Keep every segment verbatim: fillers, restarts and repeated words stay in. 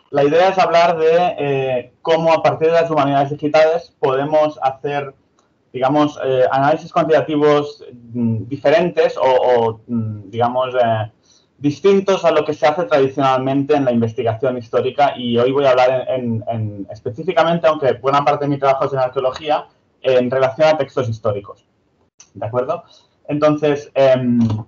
La idea es hablar de eh, cómo a partir de las humanidades digitales podemos hacer, digamos, eh, análisis cuantitativos mm, diferentes o, o mm, digamos, eh, distintos a lo que se hace tradicionalmente en la investigación histórica, y hoy voy a hablar en, en, en específicamente, aunque buena parte de mi trabajo es en arqueología, en relación a textos históricos. ¿De acuerdo? Entonces, eh,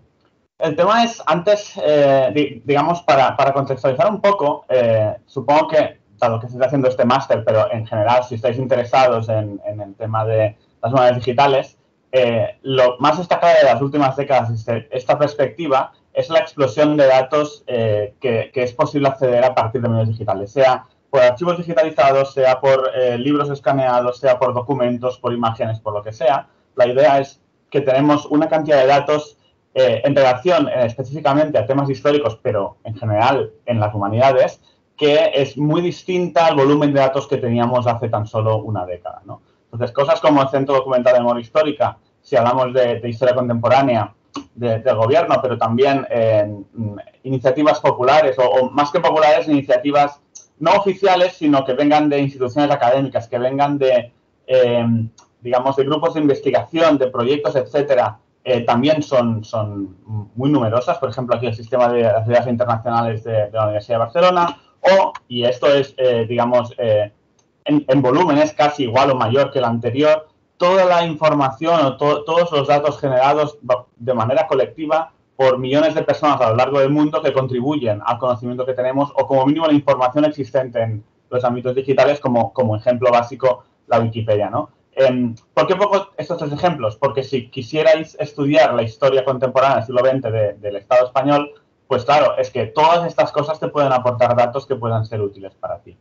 el tema es, antes, eh, di, digamos, para, para contextualizar un poco, eh, supongo que, dado que se está haciendo este máster, pero en general, si estáis interesados en, en el tema de las humanidades digitales, eh, lo más destacado de las últimas décadas desde esta perspectiva es la explosión de datos eh, que, que es posible acceder a partir de medios digitales, sea por archivos digitalizados, sea por eh, libros escaneados, sea por documentos, por imágenes, por lo que sea. La idea es que tenemos una cantidad de datos eh, en relación eh, específicamente a temas históricos, pero en general en las humanidades, que es muy distinta al volumen de datos que teníamos hace tan solo una década, ¿no? Entonces, cosas como el Centro Documental de Memoria Histórica, si hablamos de, de historia contemporánea, de, del gobierno, pero también eh, iniciativas populares, o, o más que populares, iniciativas no oficiales, sino que vengan de instituciones académicas, que vengan de, eh, digamos, de grupos de investigación, de proyectos, etcétera, eh, también son, son muy numerosas. Por ejemplo, aquí el sistema de las Alianzas Internacionales de, de la Universidad de Barcelona, o, y esto es, eh, digamos, eh, en, en volumen es casi igual o mayor que el anterior, toda la información o to, todos los datos generados de manera colectiva por millones de personas a lo largo del mundo que contribuyen al conocimiento que tenemos, o como mínimo la información existente en los ámbitos digitales, como, como ejemplo básico la Wikipedia, ¿no? Eh, ¿Por qué pongo estos tres ejemplos? Porque si quisierais estudiar la historia contemporánea del siglo veinte de, del Estado español, pues claro, es que todas estas cosas te pueden aportar datos que puedan ser útiles para ti.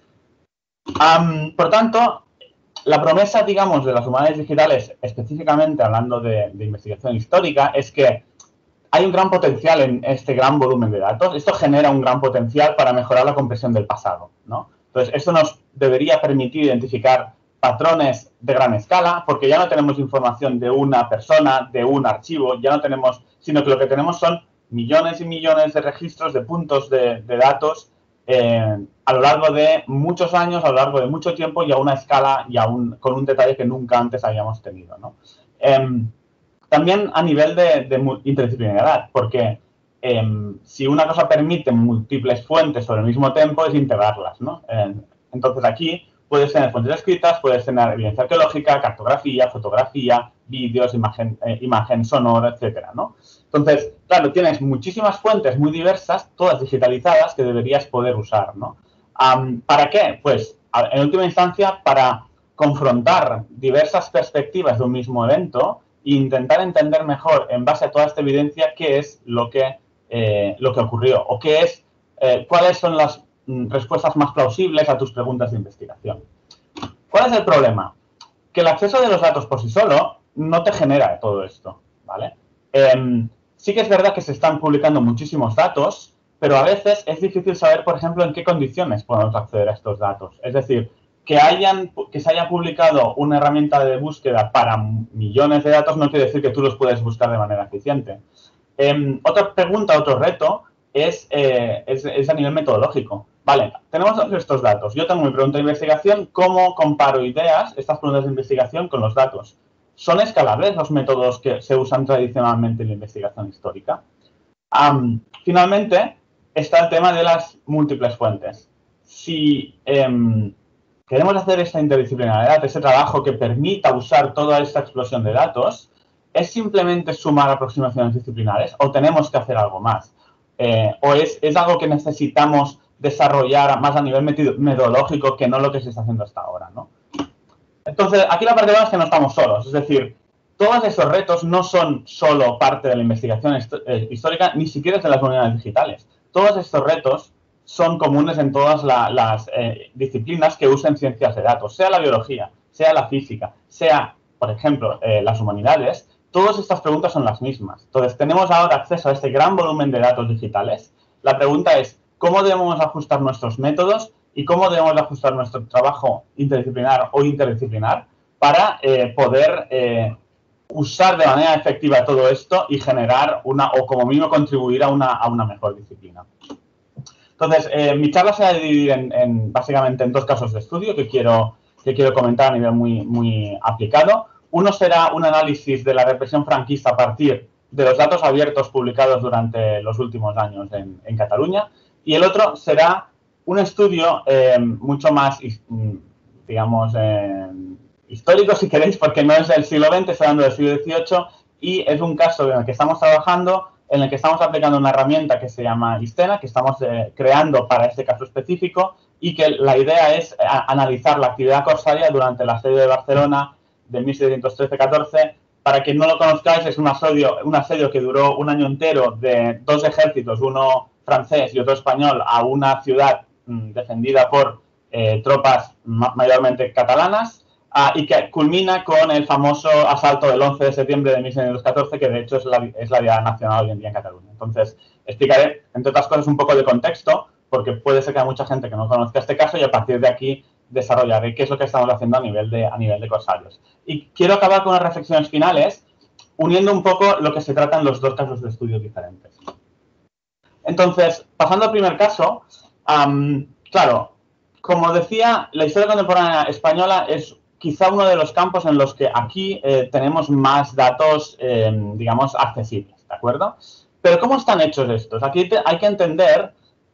Um, por tanto, la promesa, digamos, de las humanidades digitales, específicamente hablando de, de investigación histórica, es que hay un gran potencial en este gran volumen de datos. Esto genera un gran potencial para mejorar la comprensión del pasado, ¿no? Entonces, esto nos debería permitir identificar patrones de gran escala, porque ya no tenemos información de una persona, de un archivo, ya no tenemos, sino que lo que tenemos son millones y millones de registros, de puntos de, de datos eh, a lo largo de muchos años, a lo largo de mucho tiempo, y a una escala y a un, con un detalle que nunca antes habíamos tenido, ¿no? Eh, También a nivel de, de interdisciplinaridad, porque eh, si una cosa permite múltiples fuentes sobre el mismo tiempo, es integrarlas, ¿no? Eh, entonces aquí puedes tener fuentes escritas, puedes tener evidencia arqueológica, cartografía, fotografía, vídeos, imagen, eh, imagen sonora, etcétera, ¿no? Entonces, claro, tienes muchísimas fuentes muy diversas, todas digitalizadas, que deberías poder usar, ¿no? Um, ¿Para qué? Pues, en última instancia, para confrontar diversas perspectivas de un mismo evento e intentar entender mejor, en base a toda esta evidencia, qué es lo que, eh, lo que ocurrió, o qué es, eh, cuáles son las mm, respuestas más plausibles a tus preguntas de investigación. ¿Cuál es el problema? Que el acceso de los datos por sí solo no te genera todo esto, ¿vale? Eh, sí que es verdad que se están publicando muchísimos datos, pero a veces es difícil saber, por ejemplo, en qué condiciones podemos acceder a estos datos. Es decir, que, hayan, que se haya publicado una herramienta de búsqueda para millones de datos no quiere decir que tú los puedes buscar de manera eficiente. Eh, otra pregunta, otro reto, es, eh, es, es a nivel metodológico. Vale, tenemos estos datos. Yo tengo mi pregunta de investigación. ¿Cómo comparo ideas, estas preguntas de investigación, con los datos? ¿Son escalables los métodos que se usan tradicionalmente en la investigación histórica? Um, finalmente, está el tema de las múltiples fuentes. Si eh, queremos hacer esta interdisciplinaridad, ese trabajo que permita usar toda esta explosión de datos, ¿es simplemente sumar aproximaciones disciplinares o tenemos que hacer algo más? Eh, ¿O es, es algo que necesitamos desarrollar más a nivel metodológico que no lo que se está haciendo hasta ahora, ¿no? Entonces, aquí la parte buena es que no estamos solos. Es decir, todos esos retos no son solo parte de la investigación histórica, ni siquiera es de las unidades digitales. Todos estos retos son comunes en todas la, las eh, disciplinas que usen ciencias de datos, sea la biología, sea la física, sea, por ejemplo, eh, las humanidades. Todas estas preguntas son las mismas. Entonces, tenemos ahora acceso a este gran volumen de datos digitales. La pregunta es, ¿cómo debemos ajustar nuestros métodos y cómo debemos ajustar nuestro trabajo interdisciplinar o interdisciplinar para eh, poder eh, usar de manera efectiva todo esto y generar una, o como mínimo contribuir a una, a una mejor disciplina? Entonces, eh, mi charla se va a dividir en, en, básicamente en dos casos de estudio que quiero, que quiero comentar a nivel muy, muy aplicado. Uno será un análisis de la represión franquista a partir de los datos abiertos publicados durante los últimos años en, en Cataluña. Y el otro será un estudio eh, mucho más, digamos, eh, histórico, si queréis, porque no es del siglo veinte, está hablando del siglo dieciocho, y es un caso en el que estamos trabajando, en el que estamos aplicando una herramienta que se llama Istena, que estamos eh, creando para este caso específico, y que la idea es a, analizar la actividad corsaria durante el asedio de Barcelona de mil setecientos trece catorce. Para quien no lo conozcáis, es un asedio, un asedio que duró un año entero de dos ejércitos, uno francés y otro español, a una ciudad mmm, defendida por eh, tropas ma mayormente catalanas, uh, y que culmina con el famoso asalto del once de septiembre de mil setecientos catorce, que de hecho es la, es la Diada Nacional hoy en día en Cataluña. Entonces, explicaré, entre otras cosas, un poco de contexto, porque puede ser que haya mucha gente que no conozca este caso, y a partir de aquí desarrollaré qué es lo que estamos haciendo a nivel de, a nivel de corsarios. Y quiero acabar con unas reflexiones finales, uniendo un poco lo que se trata en los dos casos de estudio diferentes. Entonces, pasando al primer caso, um, claro, como decía, la historia contemporánea española es quizá uno de los campos en los que aquí eh, tenemos más datos, eh, digamos, accesibles, ¿de acuerdo? Pero ¿cómo están hechos estos? Aquí te, hay que entender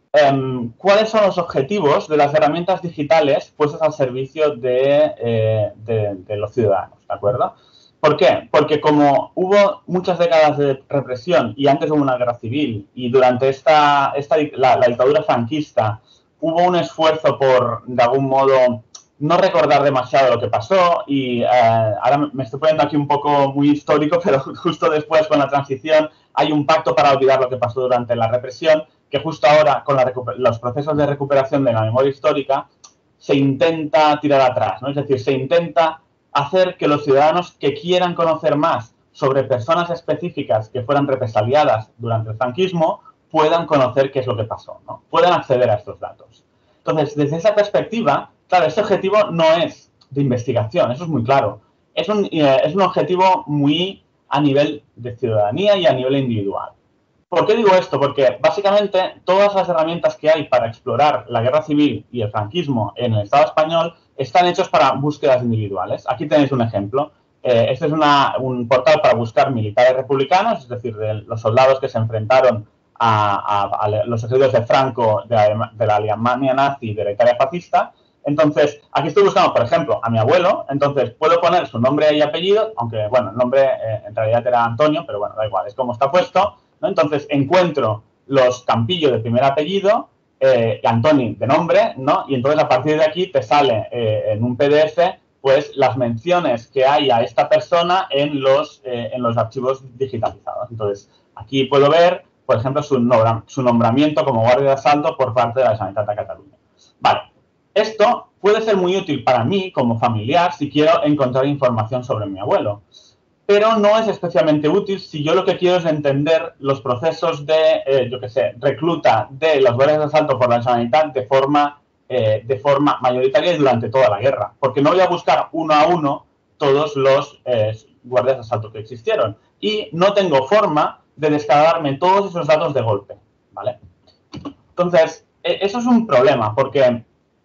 Um, cuáles son los objetivos de las herramientas digitales puestas al servicio de, eh, de, de los ciudadanos, ¿de acuerdo? ¿Por qué? Porque como hubo muchas décadas de represión y antes hubo una guerra civil y durante esta, esta la, la dictadura franquista hubo un esfuerzo por, de algún modo, no recordar demasiado lo que pasó y eh, ahora me estoy poniendo aquí un poco muy histórico, pero justo después con la transición hay un pacto para olvidar lo que pasó durante la represión, que justo ahora, con la los procesos de recuperación de la memoria histórica, se intenta tirar atrás, ¿no? Es decir, se intenta hacer que los ciudadanos que quieran conocer más sobre personas específicas que fueran represaliadas durante el franquismo puedan conocer qué es lo que pasó, ¿no? Puedan acceder a estos datos. Entonces, desde esa perspectiva, claro, ese objetivo no es de investigación, eso es muy claro. Es un, eh, es un objetivo muy a nivel de ciudadanía y a nivel individual. ¿Por qué digo esto? Porque básicamente todas las herramientas que hay para explorar la guerra civil y el franquismo en el Estado español están hechos para búsquedas individuales. Aquí tenéis un ejemplo. Eh, este es una, un portal para buscar militares republicanos, es decir, de los soldados que se enfrentaron a, a, a los ejércitos de Franco, de la, de la Alemania nazi y de la Italia fascista. Entonces, aquí estoy buscando, por ejemplo, a mi abuelo. Entonces, puedo poner su nombre y apellido, aunque, bueno, el nombre eh, en realidad era Antonio, pero bueno, da igual, es como está puesto, ¿no? Entonces, encuentro los Campillo de primer apellido, eh, Antoni de nombre, ¿no? Y entonces, a partir de aquí, te sale eh, en un P D F, pues, las menciones que hay a esta persona en los, eh, en los archivos digitalizados. Entonces, aquí puedo ver, por ejemplo, su, nombra su nombramiento como guardia de asalto por parte de la Generalitat de Cataluña. Vale. Esto puede ser muy útil para mí como familiar si quiero encontrar información sobre mi abuelo, pero no es especialmente útil si yo lo que quiero es entender los procesos de, eh, yo qué sé, recluta de los guardias de asalto por la Generalitat de forma, eh, de forma mayoritaria y durante toda la guerra, porque no voy a buscar uno a uno todos los eh, guardias de asalto que existieron y no tengo forma de descargarme todos esos datos de golpe, ¿vale? Entonces, eh, eso es un problema, porque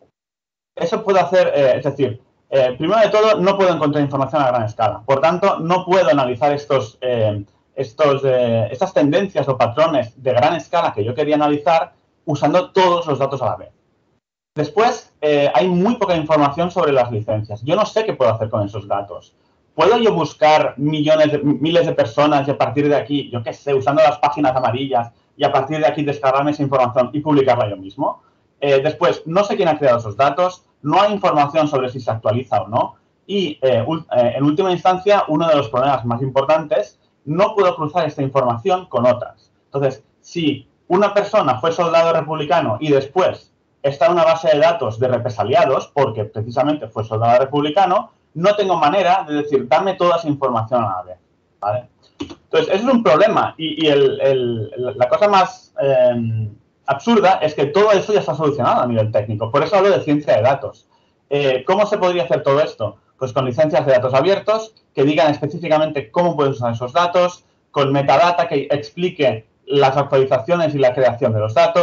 eso puede hacer, eh, es decir, eh, primero de todo, no puedo encontrar información a gran escala. Por tanto, no puedo analizar estos, eh, estos, eh, estas tendencias o patrones de gran escala que yo quería analizar usando todos los datos a la vez. Después, eh, hay muy poca información sobre las licencias. Yo no sé qué puedo hacer con esos datos. ¿Puedo yo buscar millones, de, miles de personas y a partir de aquí, yo qué sé, usando las páginas amarillas y a partir de aquí descargarme esa información y publicarla yo mismo? Eh, después, no sé quién ha creado esos datos, no hay información sobre si se actualiza o no y, eh, eh, en última instancia, uno de los problemas más importantes, no puedo cruzar esta información con otras. Entonces, si una persona fue soldado republicano y después está en una base de datos de represaliados, porque precisamente fue soldado republicano, no tengo manera de decir, dame toda esa información a la vez, ¿vale? Entonces, eso es un problema y, y el, el, la cosa más eh, absurda es que todo eso ya está solucionado a nivel técnico. Por eso hablo de ciencia de datos. Eh, ¿Cómo se podría hacer todo esto? Pues con licencias de datos abiertos que digan específicamente cómo puedes usar esos datos, con metadata que explique las actualizaciones y la creación de los datos,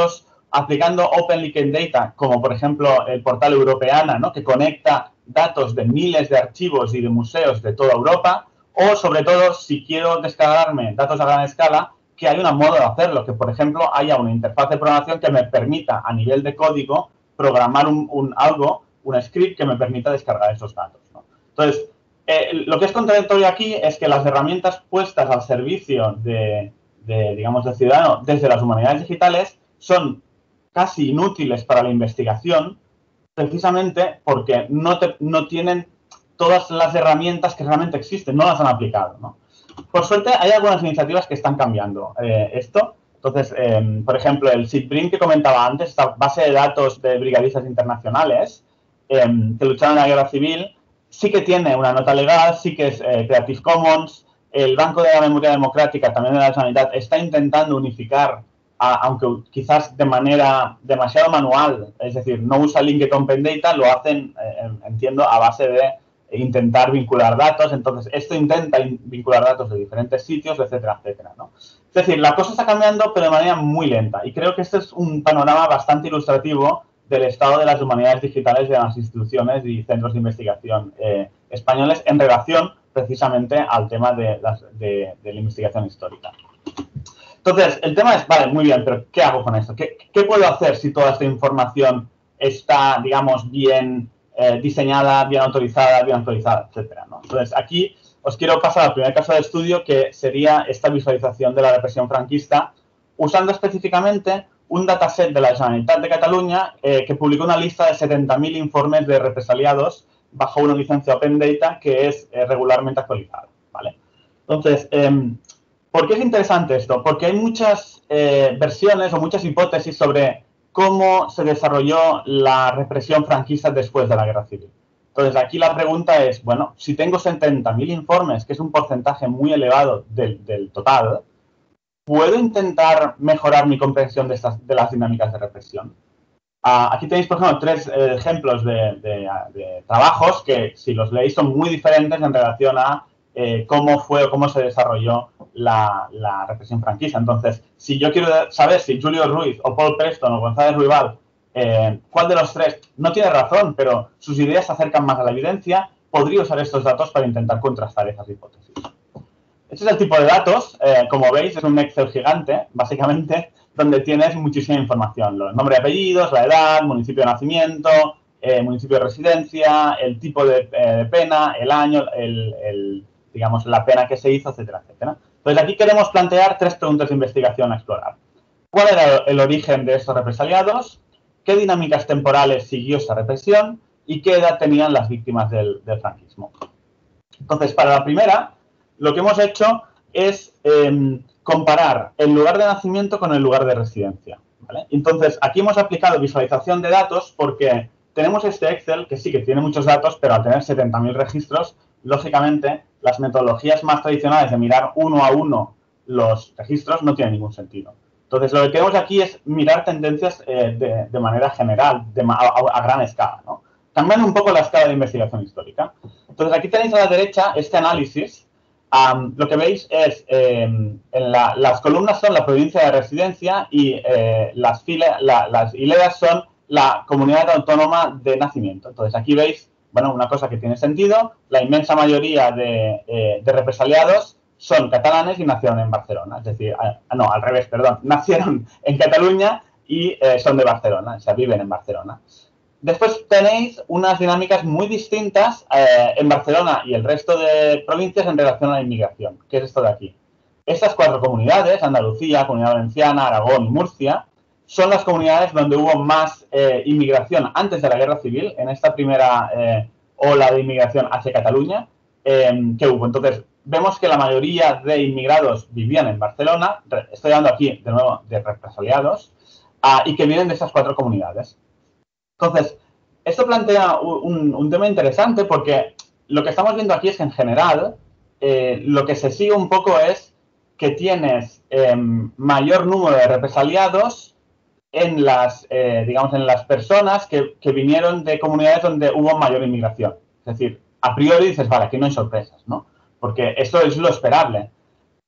aplicando Open Linked Data, como por ejemplo el portal Europeana, ¿no? Que conecta datos de miles de archivos y de museos de toda Europa, o sobre todo, si quiero descargarme datos a gran escala, que hay un modo de hacerlo, que por ejemplo haya una interfaz de programación que me permita a nivel de código programar un, un algo, un script que me permita descargar esos datos, ¿no? Entonces, eh, lo que es contradictorio aquí es que las herramientas puestas al servicio de, de, digamos, del ciudadano desde las humanidades digitales son casi inútiles para la investigación, precisamente porque no, te, no tienen todas las herramientas que realmente existen, no las han aplicado, ¿no? Por suerte, hay algunas iniciativas que están cambiando eh, esto. Entonces, eh, por ejemplo, el SIDBRIN que comentaba antes, esta base de datos de brigadistas internacionales eh, que lucharon en la guerra civil, sí que tiene una nota legal, sí que es eh, Creative Commons. El Banco de la Memoria Democrática, también de la Sanidad, está intentando unificar, a, aunque quizás de manera demasiado manual, es decir, no usa Linked Open Data, lo hacen, eh, entiendo, a base de intentar vincular datos. Entonces, esto intenta vincular datos de diferentes sitios, etcétera, etcétera, ¿no? Es decir, la cosa está cambiando, pero de manera muy lenta. Y creo que este es un panorama bastante ilustrativo del estado de las humanidades digitales de las instituciones y centros de investigación eh, españoles en relación precisamente al tema de, las, de, de la investigación histórica. Entonces, el tema es, vale, muy bien, pero ¿qué hago con esto? ¿Qué, qué puedo hacer si toda esta información está, digamos, bien eh, diseñada, bien autorizada, bien actualizada, etcétera, ¿no? Entonces, aquí os quiero pasar al primer caso de estudio, que sería esta visualización de la represión franquista, usando específicamente un dataset de la Generalitat de Cataluña eh, que publicó una lista de setenta mil informes de represaliados bajo una licencia Open Data que es eh, regularmente actualizada, ¿vale? Entonces, eh, ¿por qué es interesante esto? Porque hay muchas eh, versiones o muchas hipótesis sobre cómo se desarrolló la represión franquista después de la Guerra Civil. Entonces, aquí la pregunta es, bueno, si tengo setenta mil informes, que es un porcentaje muy elevado del, del total, ¿puedo intentar mejorar mi comprensión de, estas, de las dinámicas de represión? Uh, aquí tenéis, por ejemplo, tres eh, ejemplos de, de, de trabajos que, si los leéis, son muy diferentes en relación a eh, cómo fue o cómo se desarrolló la, la represión franquista. Entonces, si yo quiero saber si Julio Ruiz o Paul Preston o González Ruibal, eh, cuál de los tres no tiene razón, pero sus ideas se acercan más a la evidencia, podría usar estos datos para intentar contrastar esas hipótesis. Este es el tipo de datos. Eh, como veis, es un Excel gigante, básicamente, donde tienes muchísima información. Los nombres y apellidos, la edad, municipio de nacimiento, eh, municipio de residencia, el tipo de eh, pena, el año, el, el, digamos, la pena que se hizo, etcétera, etcétera. Entonces, aquí queremos plantear tres preguntas de investigación a explorar. ¿Cuál era el origen de estos represaliados? ¿Qué dinámicas temporales siguió esa represión? ¿Y qué edad tenían las víctimas del, del franquismo? Entonces, para la primera, lo que hemos hecho es eh, comparar el lugar de nacimiento con el lugar de residencia, ¿vale? Entonces, aquí hemos aplicado visualización de datos porque tenemos este Excel que sí que tiene muchos datos, pero al tener setenta mil registros, lógicamente, las metodologías más tradicionales de mirar uno a uno los registros no tienen ningún sentido. Entonces, lo que queremos aquí es mirar tendencias eh, de, de manera general, de, a, a, a gran escala, ¿no? Cambiando un poco la escala de investigación histórica. Entonces, aquí tenéis a la derecha este análisis. Um, lo que veis es, eh, en la, las columnas son la provincia de residencia y eh, las, fila, la, las hileras son la comunidad autónoma de nacimiento. Entonces, aquí veis, bueno, una cosa que tiene sentido, la inmensa mayoría de, eh, de represaliados son catalanes y nacieron en Barcelona. Es decir, ah, no, al revés, perdón, nacieron en Cataluña y eh, son de Barcelona, o sea, viven en Barcelona. Después tenéis unas dinámicas muy distintas eh, en Barcelona y el resto de provincias en relación a la inmigración. ¿Qué es esto de aquí? Estas cuatro comunidades, Andalucía, Comunidad Valenciana, Aragón y Murcia, son las comunidades donde hubo más eh, inmigración antes de la Guerra Civil, en esta primera eh, ola de inmigración hacia Cataluña, eh, que hubo. Entonces, vemos que la mayoría de inmigrados vivían en Barcelona, estoy hablando aquí, de nuevo, de represaliados, uh, y que vienen de esas cuatro comunidades. Entonces, esto plantea un, un tema interesante porque lo que estamos viendo aquí es que, en general, eh, lo que se sigue un poco es que tienes eh, mayor número de represaliados en las, eh, digamos, en las personas que, que vinieron de comunidades donde hubo mayor inmigración. Es decir, a priori dices, vale, aquí no hay sorpresas, ¿no? Porque esto es lo esperable.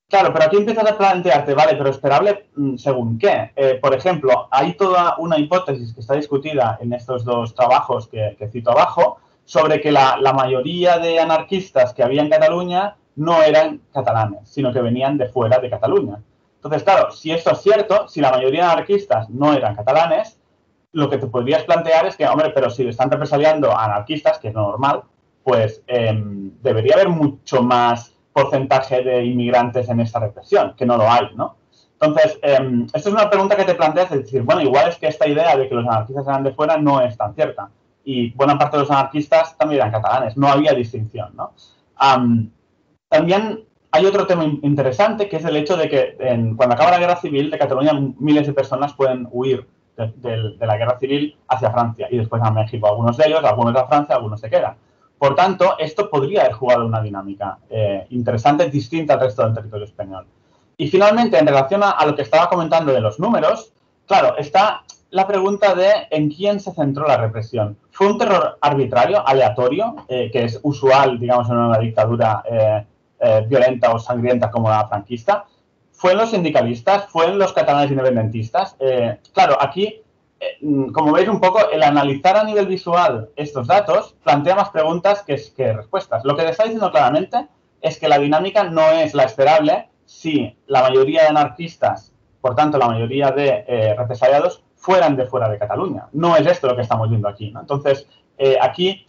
Claro, pero aquí empiezas a plantearte, vale, pero esperable según qué. Eh, por ejemplo, hay toda una hipótesis que está discutida en estos dos trabajos que, que cito abajo, sobre que la, la mayoría de anarquistas que había en Cataluña no eran catalanes, sino que venían de fuera de Cataluña. Entonces, claro, si esto es cierto, si la mayoría de anarquistas no eran catalanes, lo que te podrías plantear es que, hombre, pero si le están represaliando a anarquistas, que es normal, pues eh, debería haber mucho más porcentaje de inmigrantes en esta represión, que no lo hay, ¿no? Entonces, eh, esta es una pregunta que te planteas, es decir, bueno, igual es que esta idea de que los anarquistas eran de fuera no es tan cierta. Y buena parte de los anarquistas también eran catalanes, no había distinción, ¿no? Um, también hay otro tema interesante, que es el hecho de que en, cuando acaba la guerra civil de Cataluña, miles de personas pueden huir de, de, de la guerra civil hacia Francia y después a México. Algunos de ellos, algunos a Francia, algunos se quedan. Por tanto, esto podría haber jugado una dinámica eh, interesante, distinta al resto del territorio español. Y finalmente, en relación a, a lo que estaba comentando de los números, claro, está la pregunta de en quién se centró la represión. ¿Fue un terror arbitrario, aleatorio, eh, que es usual, digamos, en una dictadura eh, eh, violenta o sangrienta como la franquista? ¿Fue en los sindicalistas? ¿Fue en los catalanes independentistas? Eh, claro, aquí, eh, como veis un poco, el analizar a nivel visual estos datos plantea más preguntas que, que respuestas. Lo que le está diciendo claramente es que la dinámica no es la esperable si la mayoría de anarquistas, por tanto la mayoría de eh, represaliados, fueran de fuera de Cataluña. No es esto lo que estamos viendo aquí, ¿no? Entonces, eh, aquí,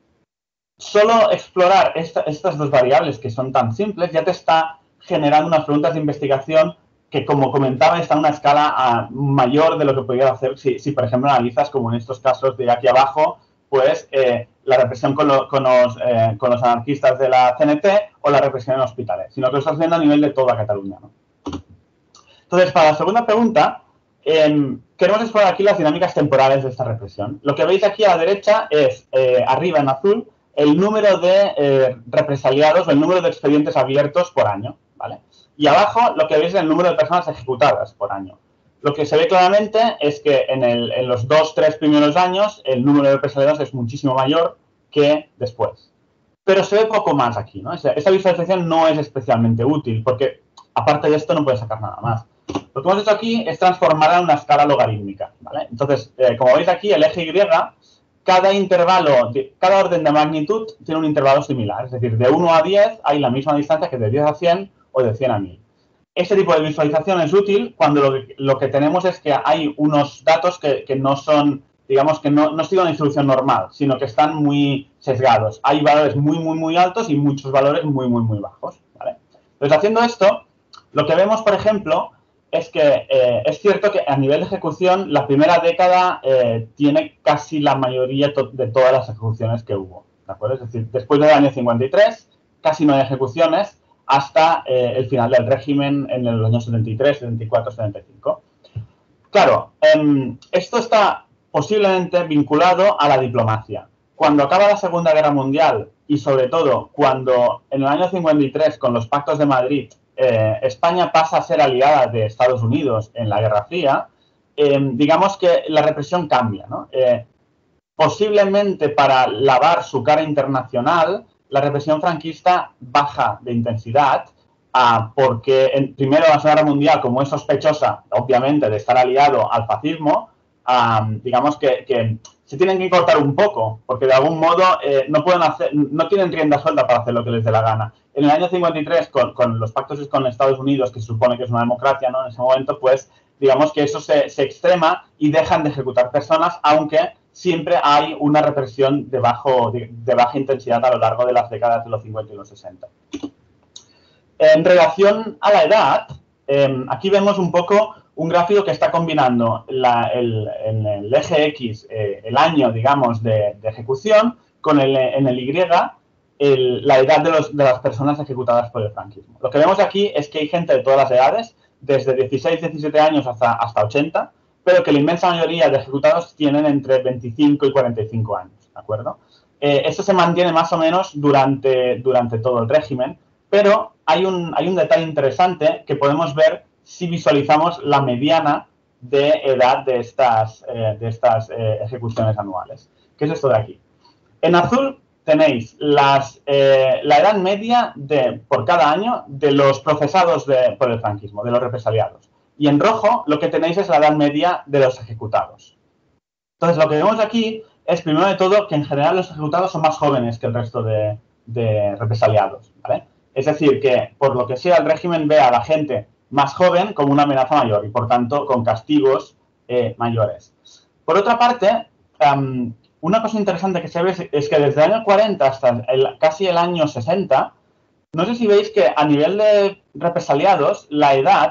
solo explorar esta, estas dos variables que son tan simples ya te está generando unas preguntas de investigación que, como comentaba, está en una escala a, mayor de lo que podría hacer si, si, por ejemplo, analizas, como en estos casos de aquí abajo, pues eh, la represión con, lo, con, los, eh, con los anarquistas de la C N T o la represión en hospitales, sino que lo estás viendo a nivel de toda Cataluña, ¿no? Entonces, para la segunda pregunta, eh, queremos explorar aquí las dinámicas temporales de esta represión. Lo que veis aquí a la derecha es, eh, arriba en azul, el número de eh, represaliados o el número de expedientes abiertos por año, ¿vale? Y abajo lo que veis es el número de personas ejecutadas por año. Lo que se ve claramente es que en, el, en los dos, tres primeros años el número de represaliados es muchísimo mayor que después. Pero se ve poco más aquí, ¿no? Esa, esa visualización no es especialmente útil porque, aparte de esto, no puedes sacar nada más. Lo que hemos hecho aquí es transformarla en una escala logarítmica, ¿vale? Entonces, eh, como veis aquí, el eje Y, cada intervalo, cada orden de magnitud tiene un intervalo similar. Es decir, de uno a diez hay la misma distancia que de diez a cien o de cien a mil. Este tipo de visualización es útil cuando lo que, lo que tenemos es que hay unos datos que, que no son, digamos, que no, no siguen una distribución normal, sino que están muy sesgados. Hay valores muy, muy, muy altos y muchos valores muy, muy, muy bajos, ¿vale? Entonces, haciendo esto, lo que vemos, por ejemplo, es que eh, es cierto que a nivel de ejecución la primera década eh, tiene casi la mayoría to de todas las ejecuciones que hubo, ¿de acuerdo? Es decir, después del año cincuenta y tres casi no hay ejecuciones hasta eh, el final del régimen en los años setenta y tres, setenta y cuatro, setenta y cinco. Claro, eh, esto está posiblemente vinculado a la diplomacia. Cuando acaba la Segunda Guerra Mundial y sobre todo cuando en el año cincuenta y tres con los pactos de Madrid Eh, España pasa a ser aliada de Estados Unidos en la Guerra Fría, eh, digamos que la represión cambia, ¿no? Eh, posiblemente para lavar su cara internacional, la represión franquista baja de intensidad, uh, porque en, primero la Segunda Guerra Mundial, como es sospechosa, obviamente, de estar aliado al fascismo, um, digamos que, que se tienen que cortar un poco, porque de algún modo eh, no pueden hacer, no tienen rienda suelta para hacer lo que les dé la gana. En el año cincuenta y tres, con, con los pactos con Estados Unidos, que se supone que es una democracia, ¿no? En ese momento, pues, digamos que eso se, se extrema y dejan de ejecutar personas, aunque siempre hay una represión de, bajo, de, de baja intensidad a lo largo de las décadas de los cincuenta y los sesenta. En relación a la edad, eh, aquí vemos un poco un gráfico que está combinando la, el, en el eje X eh, el año, digamos, de, de ejecución, con el, en el Y el, la edad de, los, de las personas ejecutadas por el franquismo. Lo que vemos aquí es que hay gente de todas las edades, desde dieciséis, diecisiete años hasta, hasta ochenta, pero que la inmensa mayoría de ejecutados tienen entre veinticinco y cuarenta y cinco años, ¿de acuerdo? Eh, esto se mantiene más o menos durante, durante todo el régimen, pero hay un, hay un detalle interesante que podemos ver si visualizamos la mediana de edad de estas, eh, de estas eh, ejecuciones anuales, que es esto de aquí. En azul tenéis las, eh, la edad media de, por cada año de los procesados de, por el franquismo, de los represaliados. Y en rojo lo que tenéis es la edad media de los ejecutados. Entonces, lo que vemos aquí es, primero de todo, que en general los ejecutados son más jóvenes que el resto de, de represaliados, ¿vale? Es decir, que por lo que sea el régimen ve a la gente más joven como una amenaza mayor y, por tanto, con castigos eh, mayores. Por otra parte, um, una cosa interesante que se ve es, es que desde el año cuarenta hasta el, casi el año sesenta, no sé si veis que a nivel de represaliados la edad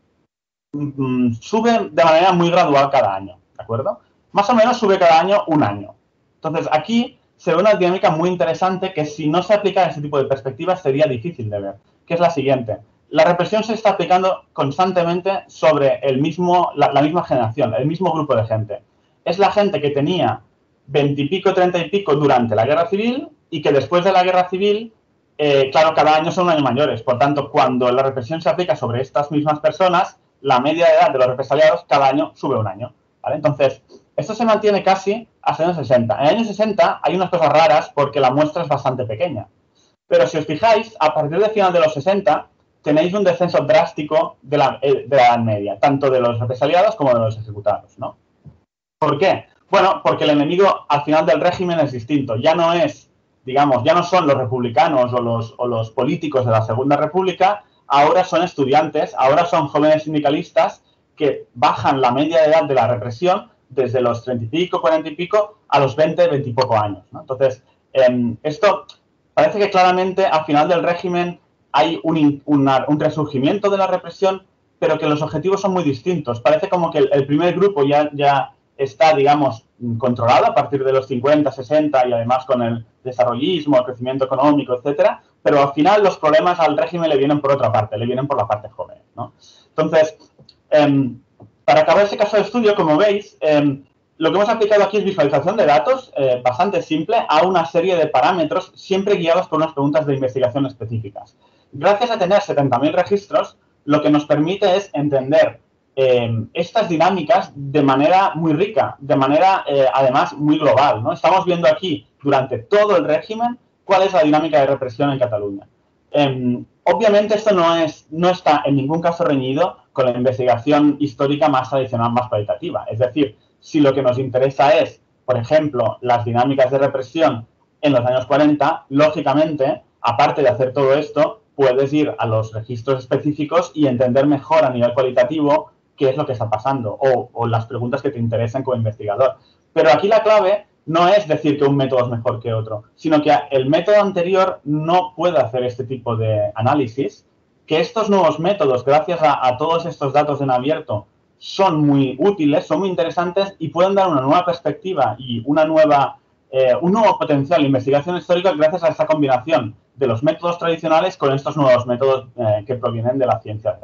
um, sube de manera muy gradual cada año, ¿de acuerdo? Más o menos sube cada año un año. Entonces, aquí se ve una dinámica muy interesante que si no se aplicara este tipo de perspectivas sería difícil de ver, que es la siguiente. La represión se está aplicando constantemente sobre el mismo, la, la misma generación, el mismo grupo de gente. Es la gente que tenía veintipico, treinta y pico durante la guerra civil y que después de la guerra civil, eh, claro, cada año son un año mayores. Por tanto, cuando la represión se aplica sobre estas mismas personas, la media de edad de los represaliados cada año sube un año, ¿vale? Entonces, esto se mantiene casi hasta los años sesenta. En los años sesenta hay unas cosas raras porque la muestra es bastante pequeña. Pero si os fijáis, a partir del final de los sesenta tenéis un descenso drástico de la, de la edad media, tanto de los represaliados como de los ejecutados, ¿no? ¿Por qué? Bueno, porque el enemigo al final del régimen es distinto. Ya no es, digamos, ya no son los republicanos o los, o los políticos de la Segunda República, ahora son estudiantes, ahora son jóvenes sindicalistas que bajan la media de edad de la represión desde los treinta y pico, cuarenta y pico, a los veinte, veinte y poco años, ¿no? Entonces, eh, esto parece que claramente al final del régimen hay un, una, un resurgimiento de la represión, pero que los objetivos son muy distintos. Parece como que el, el primer grupo ya, ya está, digamos, controlado a partir de los cincuenta, sesenta y además con el desarrollismo, el crecimiento económico, etcétera, pero al final los problemas al régimen le vienen por otra parte, le vienen por la parte joven, ¿no? Entonces, eh, para acabar ese caso de estudio, como veis, eh, lo que hemos aplicado aquí es visualización de datos eh, bastante simple a una serie de parámetros, siempre guiados por unas preguntas de investigación específicas. Gracias a tener setenta mil registros, lo que nos permite es entender eh, estas dinámicas de manera muy rica, de manera, eh, además, muy global, ¿no? Estamos viendo aquí, durante todo el régimen, cuál es la dinámica de represión en Cataluña. Eh, obviamente, esto no, es, no está en ningún caso reñido con la investigación histórica más tradicional, más cualitativa. Es decir, si lo que nos interesa es, por ejemplo, las dinámicas de represión en los años cuarenta, lógicamente, aparte de hacer todo esto, puedes ir a los registros específicos y entender mejor a nivel cualitativo qué es lo que está pasando o, o las preguntas que te interesen como investigador. Pero aquí la clave no es decir que un método es mejor que otro, sino que el método anterior no puede hacer este tipo de análisis, que estos nuevos métodos, gracias a, a todos estos datos en abierto, son muy útiles, son muy interesantes y pueden dar una nueva perspectiva y una nueva, eh, un nuevo potencial de investigación histórica gracias a esta combinación de los métodos tradicionales con estos nuevos métodos eh, que provienen de la ciencia de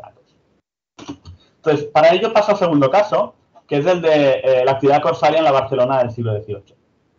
datos. Entonces, para ello paso al segundo caso, que es el de eh, la actividad corsaria en la Barcelona del siglo dieciocho.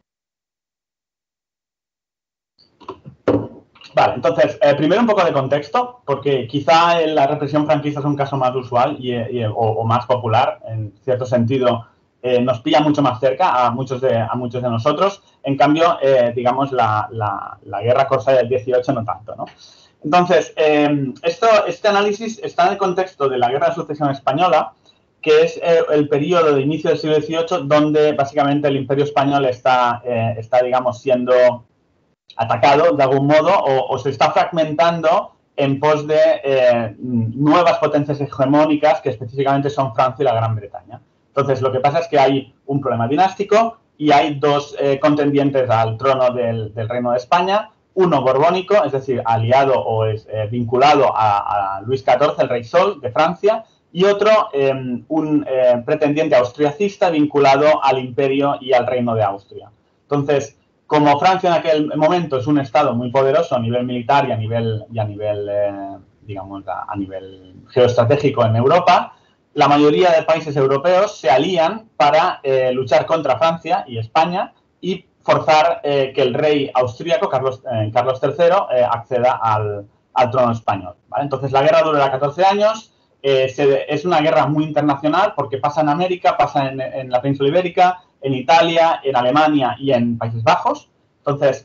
Vale, entonces, eh, primero un poco de contexto, porque quizá la represión franquista es un caso más usual y, y, o, o más popular, en cierto sentido, eh, nos pilla mucho más cerca a muchos de, a muchos de nosotros. En cambio, eh, digamos, la, la, la guerra corsaria del dieciocho no tanto, ¿no? Entonces, eh, esto, este análisis está en el contexto de la Guerra de Sucesión Española, que es eh, el periodo de inicio del siglo dieciocho, donde básicamente el Imperio Español está, eh, está digamos, siendo atacado de algún modo o, o se está fragmentando en pos de eh, nuevas potencias hegemónicas que específicamente son Francia y la Gran Bretaña. Entonces, lo que pasa es que hay un problema dinástico y hay dos eh, contendientes al trono del, del Reino de España, uno borbónico, es decir, aliado o es, eh, vinculado a, a Luis catorce, el rey Sol de Francia, y otro, eh, un eh, pretendiente austriacista vinculado al imperio y al reino de Austria. Entonces, como Francia en aquel momento es un estado muy poderoso a nivel militar y a nivel, y a nivel eh, digamos, a, a nivel geoestratégico en Europa, la mayoría de países europeos se alían para eh, luchar contra Francia y España y forzar eh, que el rey austríaco, Carlos, eh, Carlos tercero, eh, acceda al, al trono español, ¿vale? Entonces, la guerra durará catorce años, eh, se, es una guerra muy internacional porque pasa en América, pasa en, en la península ibérica, en Italia, en Alemania y en Países Bajos. Entonces,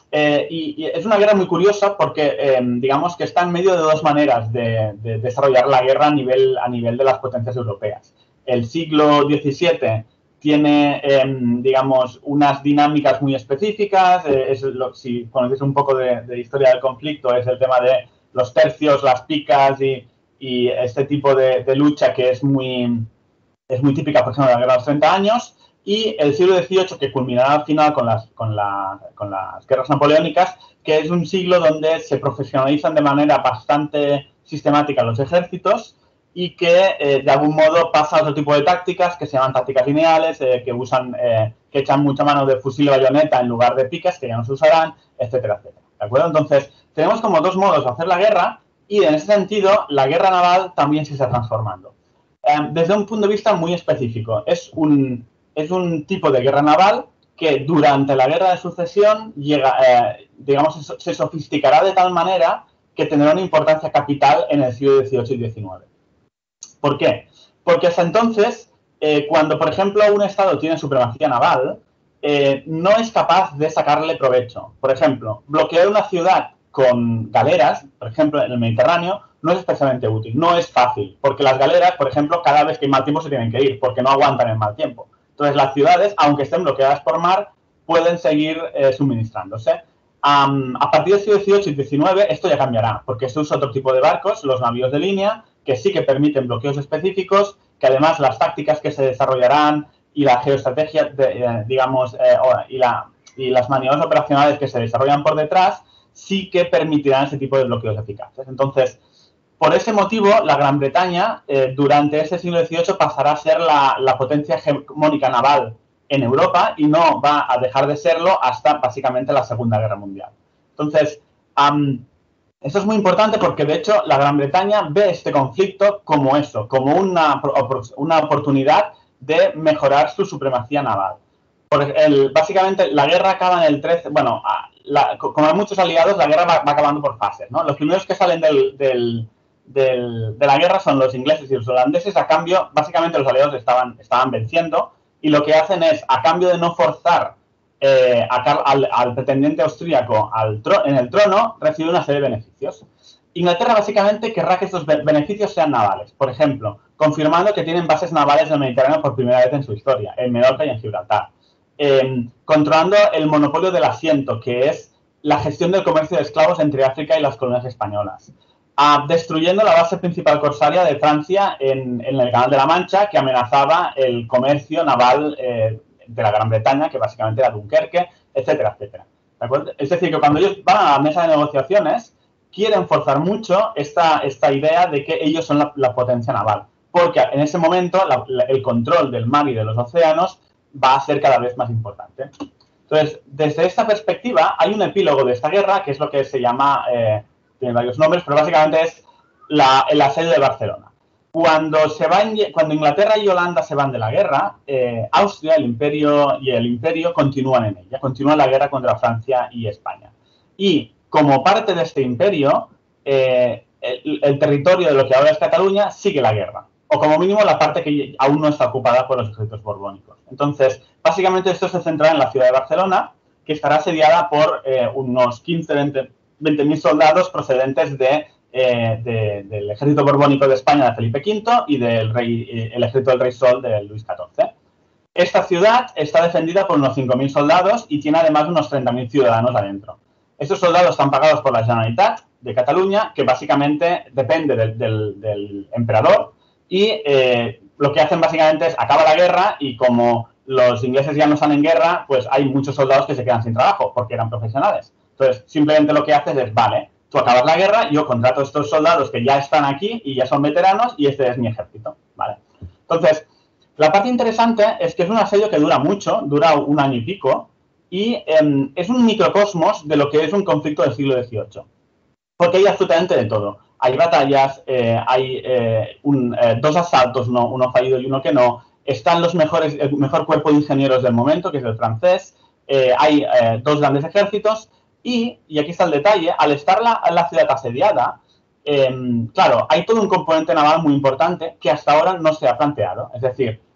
Eh, y, y es una guerra muy curiosa porque, eh, digamos, que está en medio de dos maneras de, de desarrollar la guerra a nivel, a nivel de las potencias europeas. El siglo diecisiete tiene, eh, digamos, unas dinámicas muy específicas. Eh, es lo, si conocéis un poco de, de historia del conflicto, es el tema de los tercios, las picas y, y este tipo de, de lucha que es muy, es muy típica, por ejemplo, de la guerra de los treinta años. Y el siglo dieciocho, que culminará al final con las, con, la, con las guerras napoleónicas, que es un siglo donde se profesionalizan de manera bastante sistemática los ejércitos y que eh, de algún modo pasa a otro tipo de tácticas que se llaman tácticas lineales, eh, que usan, eh, que echan mucha mano de fusil y bayoneta en lugar de picas, que ya no se usarán, etcétera, etcétera. ¿De acuerdo? Entonces, tenemos como dos modos de hacer la guerra y en ese sentido la guerra naval también se está transformando. Eh, desde un punto de vista muy específico, es un, es un tipo de guerra naval que durante la guerra de sucesión llega, eh, digamos, se sofisticará de tal manera que tendrá una importancia capital en el siglo dieciocho y diecinueve. ¿Por qué? Porque hasta entonces, eh, cuando, por ejemplo, un Estado tiene supremacía naval, eh, no es capaz de sacarle provecho. Por ejemplo, bloquear una ciudad con galeras, por ejemplo, en el Mediterráneo, no es especialmente útil, no es fácil, porque las galeras, por ejemplo, cada vez que hay mal tiempo se tienen que ir, porque no aguantan el mal tiempo. Entonces, las ciudades, aunque estén bloqueadas por mar, pueden seguir eh, suministrándose. Um, a partir del siglo dieciocho y diecinueve esto ya cambiará, porque se usa otro tipo de barcos, los navíos de línea, que sí que permiten bloqueos específicos, que además las tácticas que se desarrollarán y la geoestrategia, de, eh, digamos, eh, y, la, y las maniobras operacionales que se desarrollan por detrás, sí que permitirán ese tipo de bloqueos eficaces. Entonces, por ese motivo, la Gran Bretaña, eh, durante ese siglo dieciocho, pasará a ser la, la potencia hegemónica naval en Europa y no va a dejar de serlo hasta básicamente la Segunda Guerra Mundial. Entonces, um, esto es muy importante porque, de hecho, la Gran Bretaña ve este conflicto como eso, como una, una oportunidad de mejorar su supremacía naval. Por el, básicamente, la guerra acaba en el trece... Bueno, la, como hay muchos aliados, la guerra va, va acabando por fases, ¿no? Los primeros que salen del, del, del, de la guerra son los ingleses y los holandeses. A cambio, básicamente, los aliados estaban, estaban venciendo y lo que hacen es, a cambio de no forzar eh, a, al, al pretendiente austríaco al tro, en el trono, recibe una serie de beneficios. Inglaterra básicamente querrá que estos beneficios sean navales. Por ejemplo, confirmando que tienen bases navales en el Mediterráneo por primera vez en su historia, en Menorca y en Gibraltar. Eh, controlando el monopolio del asiento, que es la gestión del comercio de esclavos entre África y las colonias españolas. Uh, destruyendo la base principal corsaria de Francia en, en el Canal de la Mancha, que amenazaba el comercio naval eh, de la Gran Bretaña, que básicamente era Dunkerque, etcétera, etcétera. ¿De acuerdo? Es decir, que cuando ellos van a la mesa de negociaciones, quieren forzar mucho esta, esta idea de que ellos son la, la potencia naval, porque en ese momento la, la, el control del mar y de los océanos va a ser cada vez más importante. Entonces, desde esta perspectiva, hay un epílogo de esta guerra, que es lo que se llama... Eh, tiene varios nombres, pero básicamente es la, el asedio de Barcelona. Cuando, se va en, cuando Inglaterra y Holanda se van de la guerra, eh, Austria, el imperio y el imperio continúan en ella, continúan la guerra contra Francia y España. Y como parte de este imperio, eh, el, el territorio de lo que ahora es Cataluña sigue la guerra, o como mínimo la parte que aún no está ocupada por los ejércitos borbónicos. Entonces, básicamente esto se centra en la ciudad de Barcelona, que estará asediada por eh, unos quince, veinte mil soldados procedentes de, eh, de, del ejército borbónico de España de Felipe quinto y del rey, eh, el ejército del rey Sol de Luis catorce. Esta ciudad está defendida por unos cinco mil soldados y tiene además unos treinta mil ciudadanos adentro. Estos soldados están pagados por la Generalitat de Cataluña, que básicamente depende del, del, del emperador, y eh, lo que hacen básicamente es acaba la guerra y como los ingleses ya no están en guerra, pues hay muchos soldados que se quedan sin trabajo porque eran profesionales. Entonces, simplemente lo que haces es, vale, tú acabas la guerra, yo contrato a estos soldados que ya están aquí y ya son veteranos y este es mi ejército, ¿vale? Entonces, la parte interesante es que es un asedio que dura mucho, dura un año y pico, y eh, es un microcosmos de lo que es un conflicto del siglo dieciocho. Porque hay absolutamente de todo. Hay batallas, eh, hay eh, un, eh, dos asaltos, no, uno fallido y uno que no. Están los mejores, el mejor cuerpo de ingenieros del momento, que es el francés. Eh, hay eh, dos grandes ejércitos. Y, y aquí está el detalle, al estar la, la ciudad asediada, eh, claro, hay todo un componente naval muy importante que hasta ahora no se ha planteado. Es decir,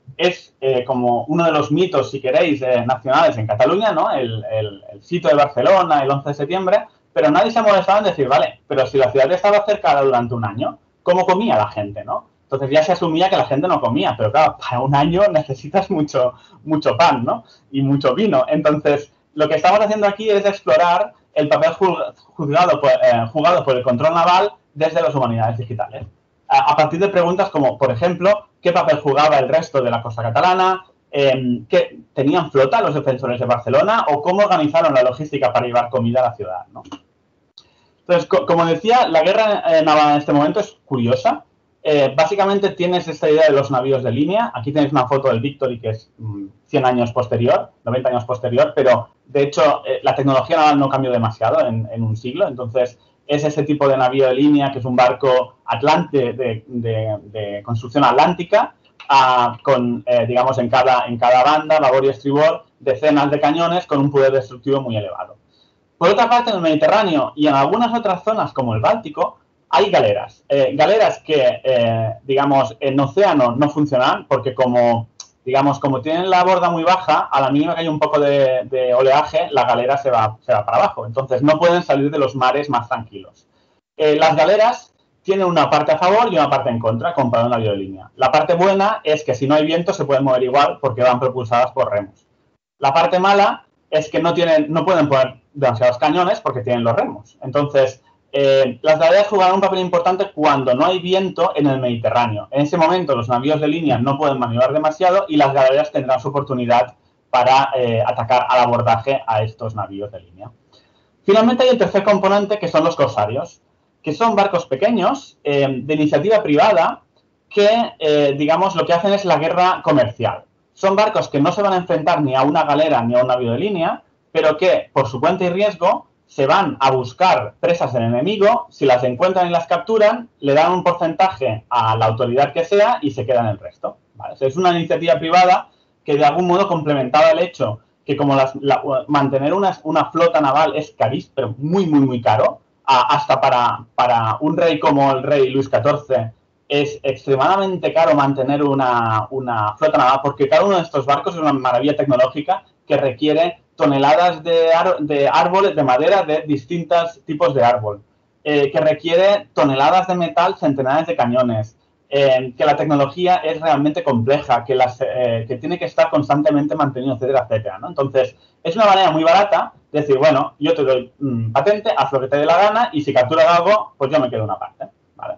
es eh, como uno de los mitos, si queréis, eh, nacionales en Cataluña, ¿no? El, el, el sitio de Barcelona, el once de septiembre, pero nadie se ha molestado en decir, vale, pero si la ciudad estaba cercada durante un año, ¿cómo comía la gente, no? Entonces ya se asumía que la gente no comía, pero claro, para un año necesitas mucho, mucho pan, ¿no? Y mucho vino. Entonces, lo que estamos haciendo aquí es explorar el papel juzgado por, eh, jugado por el control naval desde las humanidades digitales. A, a partir de preguntas como, por ejemplo, ¿qué papel jugaba el resto de la costa catalana? Eh, ¿qué, ¿Tenían flota los defensores de Barcelona? ¿O cómo organizaron la logística para llevar comida a la ciudad, ¿no? Entonces, co como decía, la guerra eh, naval en este momento es curiosa. Eh, básicamente tienes esta idea de los navíos de línea. Aquí tenéis una foto del Victory que es mmm, cien años posterior, noventa años posterior, pero de hecho eh, la tecnología naval no cambió demasiado en, en un siglo. Entonces es ese tipo de navío de línea que es un barco atlante de, de, de construcción atlántica uh, con, eh, digamos, en cada, en cada banda, babor y estribor, decenas de cañones con un poder destructivo muy elevado. Por otra parte, en el Mediterráneo y en algunas otras zonas como el Báltico, hay galeras. Eh, galeras que, eh, digamos, en océano no funcionan porque como, digamos, como tienen la borda muy baja, a la mínima que hay un poco de, de oleaje, la galera se va, se va para abajo. Entonces, no pueden salir de los mares más tranquilos. Eh, las galeras tienen una parte a favor y una parte en contra, comparado a un navío de línea. La parte buena es que si no hay viento se pueden mover igual porque van propulsadas por remos. La parte mala es que no, tienen, no pueden poner demasiados cañones porque tienen los remos. Entonces, Eh, las galeras jugarán un papel importante cuando no hay viento en el Mediterráneo. En ese momento los navíos de línea no pueden maniobrar demasiado y las galeras tendrán su oportunidad para eh, atacar al abordaje a estos navíos de línea. Finalmente hay el tercer componente que son los corsarios, que son barcos pequeños eh, de iniciativa privada que, eh, digamos, lo que hacen es la guerra comercial. Son barcos que no se van a enfrentar ni a una galera ni a un navío de línea, pero que, por su cuenta y riesgo, se van a buscar presas del enemigo, si las encuentran y las capturan, le dan un porcentaje a la autoridad que sea y se quedan el resto, ¿vale? O sea, es una iniciativa privada que de algún modo complementaba el hecho que como las, la, mantener una, una flota naval es carísimo, pero muy, muy, muy caro, a, hasta para, para un rey como el rey Luis catorce es extremadamente caro mantener una, una flota naval porque cada uno de estos barcos es una maravilla tecnológica que requiere toneladas de, ar de árboles, de madera, de distintos tipos de árbol, eh, que requiere toneladas de metal, centenares de cañones, eh, que la tecnología es realmente compleja, que, las, eh, que tiene que estar constantemente mantenido, etcétera, etcétera, ¿no? Entonces, es una manera muy barata de decir, bueno, yo te doy mmm, patente, haz lo que te dé la gana y si capturas algo, pues yo me quedo una parte, ¿vale?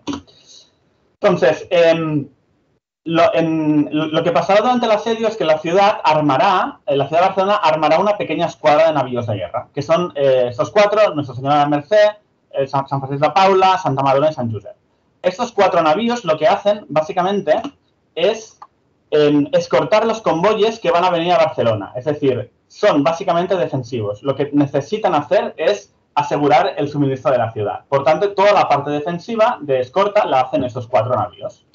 Entonces, eh, Lo, en, lo que pasará durante el asedio es que la ciudad armará, eh, la ciudad de Barcelona armará una pequeña escuadra de navíos de guerra, que son eh, estos cuatro, Nuestra Señora de Merced, eh, San, San Francisco de Paula, Santa Madrona y San Josep. Estos cuatro navíos lo que hacen, básicamente, es eh, escortar los convoyes que van a venir a Barcelona. Es decir, son básicamente defensivos. Lo que necesitan hacer es asegurar el suministro de la ciudad. Por tanto, toda la parte defensiva de escorta la hacen estos cuatro navíos.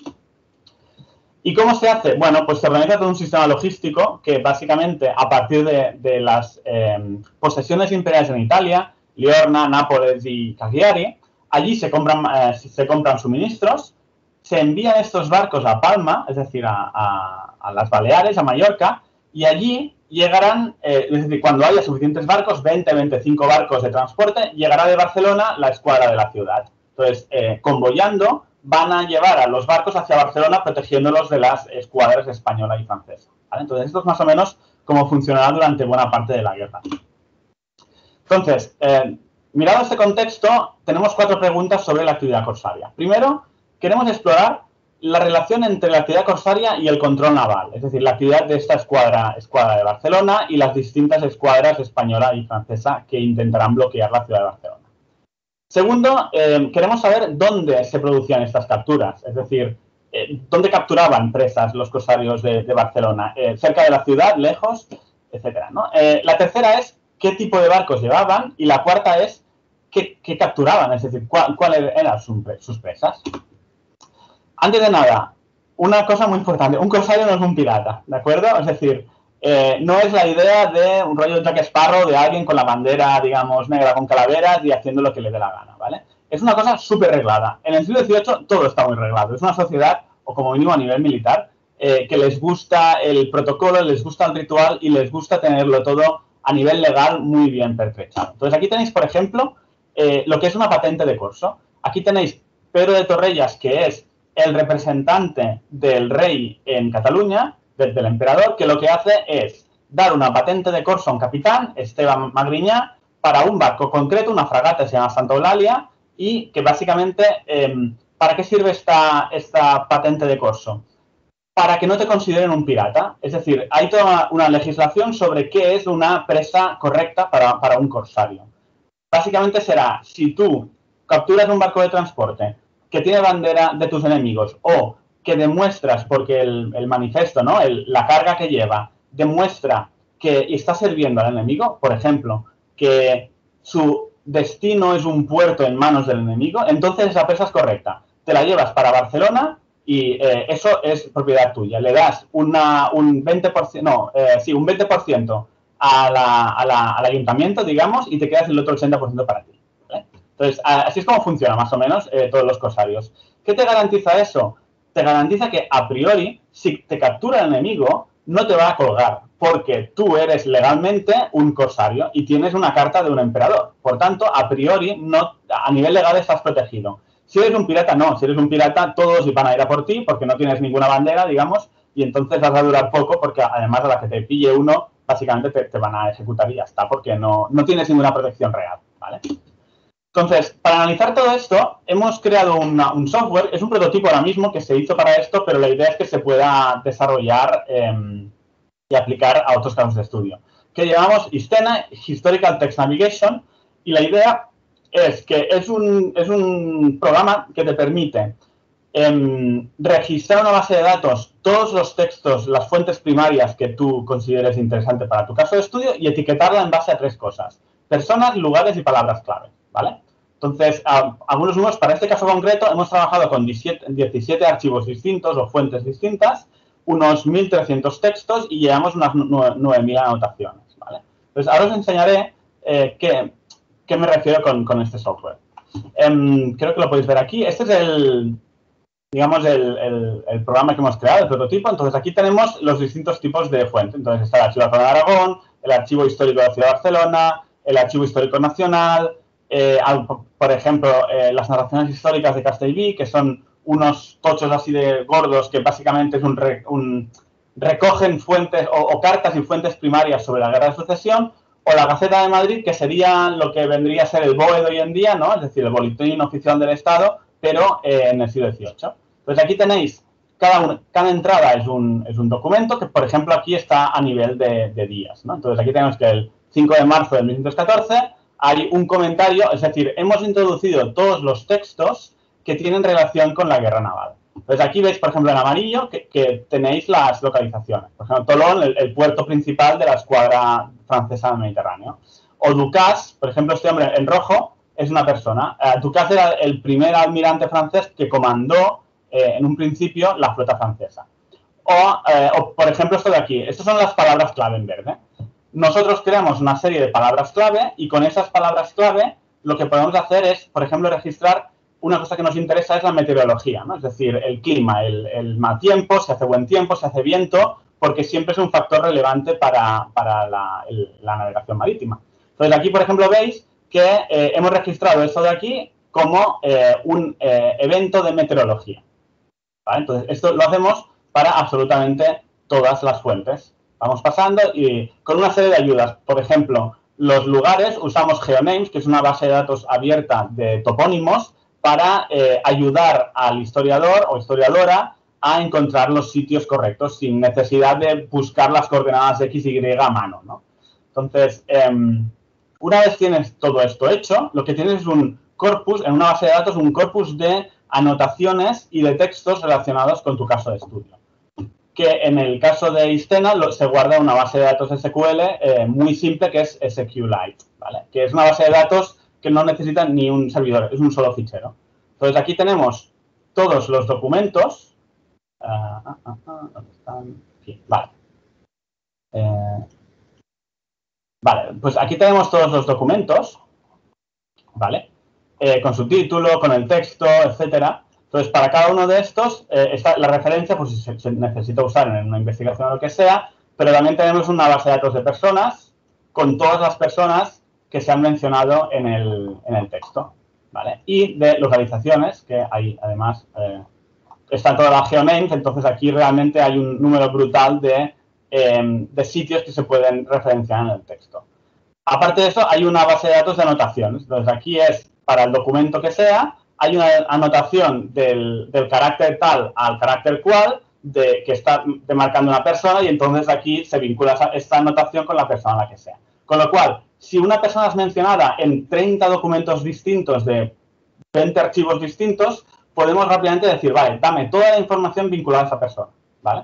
¿Y cómo se hace? Bueno, pues se organiza todo un sistema logístico que básicamente a partir de, de las eh, posesiones imperiales en Italia, Liorna, Nápoles y Cagliari, allí se compran, eh, se compran suministros, se envían estos barcos a Palma, es decir, a, a, a las Baleares, a Mallorca, y allí llegarán, eh, es decir, cuando haya suficientes barcos, veinte, veinticinco barcos de transporte, llegará de Barcelona la escuadra de la ciudad. Entonces, eh, convoyando, van a llevar a los barcos hacia Barcelona protegiéndolos de las escuadras española y francesa, ¿vale? Entonces, esto es más o menos cómo funcionará durante buena parte de la guerra. Entonces, eh, mirado este contexto, tenemos cuatro preguntas sobre la actividad corsaria. Primero, queremos explorar la relación entre la actividad corsaria y el control naval, es decir, la actividad de esta escuadra, escuadra de Barcelona y las distintas escuadras española y francesa que intentarán bloquear la ciudad de Barcelona. Segundo, eh, queremos saber dónde se producían estas capturas, es decir, eh, dónde capturaban presas los corsarios de, de Barcelona, eh, cerca de la ciudad, lejos, etcétera, ¿no? Eh, la tercera es qué tipo de barcos llevaban y la cuarta es qué, qué capturaban, es decir, cuáles cuál eran sus, sus presas. Antes de nada, una cosa muy importante, un corsario no es un pirata, ¿de acuerdo? Es decir, Eh, no es la idea de un rollo de Jack Sparrow, de alguien con la bandera, digamos, negra con calaveras y haciendo lo que le dé la gana, ¿vale? Es una cosa súper reglada. En el siglo dieciocho todo está muy reglado. Es una sociedad, o como mínimo a nivel militar, eh, que les gusta el protocolo, les gusta el ritual y les gusta tenerlo todo a nivel legal muy bien pertrechado. Entonces, aquí tenéis, por ejemplo, eh, lo que es una patente de corso. Aquí tenéis Pedro de Torrellas, que es el representante del rey en Cataluña, del, del emperador, que lo que hace es dar una patente de corso a un capitán, Esteban Magriñá, para un barco concreto, una fragata que se llama Santa Eulalia, y que básicamente, eh, ¿para qué sirve esta, esta patente de corso? Para que no te consideren un pirata. Es decir, hay toda una legislación sobre qué es una presa correcta para, para un corsario. Básicamente será, si tú capturas un barco de transporte que tiene bandera de tus enemigos o que demuestras, porque el, el manifiesto, ¿no? El, la carga que lleva, demuestra que está sirviendo al enemigo, por ejemplo, que su destino es un puerto en manos del enemigo, entonces esa presa es correcta. Te la llevas para Barcelona y eh, eso es propiedad tuya. Le das una, un veinte por ciento, no, eh, sí, un veinte por ciento a la, a la, al ayuntamiento, digamos, y te quedas el otro ochenta por ciento para ti. ¿Vale? Entonces, así es como funciona más o menos eh, todos los corsarios. ¿Qué te garantiza eso? Te garantiza que a priori, si te captura el enemigo, no te va a colgar, porque tú eres legalmente un corsario y tienes una carta de un emperador. Por tanto, a priori, no, a nivel legal estás protegido. Si eres un pirata, no. Si eres un pirata, todos van a ir a por ti porque no tienes ninguna bandera, digamos, y entonces vas a durar poco porque además a la que te pille uno, básicamente te, te van a ejecutar y ya está, porque no, no tienes ninguna protección real, ¿vale? Entonces, para analizar todo esto, hemos creado una, un software, es un prototipo ahora mismo que se hizo para esto, pero la idea es que se pueda desarrollar eh, y aplicar a otros casos de estudio, que llamamos Istena, Historical Text Navigation, y la idea es que es un, es un programa que te permite eh, registrar una base de datos, todos los textos, las fuentes primarias que tú consideres interesante para tu caso de estudio y etiquetarla en base a tres cosas: personas, lugares y palabras clave, ¿vale? Entonces, a, algunos números, para este caso concreto, hemos trabajado con diecisiete archivos distintos o fuentes distintas, unos mil trescientos textos y llevamos unas nueve mil anotaciones, ¿vale? Entonces, ahora os enseñaré eh, qué, qué me refiero con, con este software. Eh, creo que lo podéis ver aquí. Este es el, digamos, el, el, el programa que hemos creado, el prototipo. Entonces, aquí tenemos los distintos tipos de fuente. Entonces, está el archivo de Aragón, el archivo histórico de la ciudad de Barcelona, el archivo histórico nacional, eh, por ejemplo, eh, las narraciones históricas de Castellví, que son unos tochos así de gordos que básicamente es un, re, un recogen fuentes o, o cartas y fuentes primarias sobre la Guerra de Sucesión, o la Gaceta de Madrid, que sería lo que vendría a ser el B O E de hoy en día, ¿no? Es decir, el Boletín Oficial del Estado, pero eh, en el siglo dieciocho. Pues aquí tenéis, cada, un, cada entrada es un, es un documento que, por ejemplo, aquí está a nivel de, de días, ¿no? Entonces, aquí tenemos que el cinco de marzo de mil novecientos catorce hay un comentario, es decir, hemos introducido todos los textos que tienen relación con la guerra naval. Entonces, aquí veis, por ejemplo, en amarillo, que, que tenéis las localizaciones. Por ejemplo, Tolón, el, el puerto principal de la escuadra francesa del Mediterráneo. O Ducas, por ejemplo, este hombre en rojo, es una persona. Uh, Ducas era el primer almirante francés que comandó, eh, en un principio, la flota francesa. O, eh, o, por ejemplo, esto de aquí. Estas son las palabras clave en verde. Nosotros creamos una serie de palabras clave y con esas palabras clave lo que podemos hacer es, por ejemplo, registrar una cosa que nos interesa es la meteorología, ¿no? Es decir, el clima, el, el mal tiempo, si hace buen tiempo, si hace viento, porque siempre es un factor relevante para, para la, el, la navegación marítima. Entonces, aquí, por ejemplo, veis que eh, hemos registrado esto de aquí como eh, un eh, evento de meteorología, ¿vale? Entonces, esto lo hacemos para absolutamente todas las fuentes. Vamos pasando y con una serie de ayudas. Por ejemplo, los lugares, usamos GeoNames, que es una base de datos abierta de topónimos, para eh, ayudar al historiador o historiadora a encontrar los sitios correctos sin necesidad de buscar las coordenadas X y Y a mano, ¿no? Entonces, eh, una vez tienes todo esto hecho, lo que tienes es un corpus, en una base de datos, un corpus de anotaciones y de textos relacionados con tu caso de estudio. Que en el caso de Istena lo, se guarda en una base de datos S Q L eh, muy simple que es SQLite, ¿vale? Que es una base de datos que no necesita ni un servidor, es un solo fichero. Entonces, aquí tenemos todos los documentos. Uh, uh, uh, uh, ¿Dónde están? Aquí, vale. Eh, vale, pues aquí tenemos todos los documentos, ¿vale? Eh, con su título, con el texto, etcétera. Entonces, para cada uno de estos, eh, está la referencia, pues si se, se necesita usar en una investigación o lo que sea, pero también tenemos una base de datos de personas con todas las personas que se han mencionado en el, en el texto, ¿vale? Y de localizaciones, que hay además, eh, están todas las geonames, entonces aquí realmente hay un número brutal de, eh, de sitios que se pueden referenciar en el texto. Aparte de eso, hay una base de datos de anotaciones. Entonces, aquí es para el documento que sea, hay una anotación del, del carácter tal al carácter cual de, que está demarcando una persona y entonces aquí se vincula esa, esta anotación con la persona a la que sea. Con lo cual, si una persona es mencionada en treinta documentos distintos de veinte archivos distintos, podemos rápidamente decir, vale, dame toda la información vinculada a esa persona, ¿vale?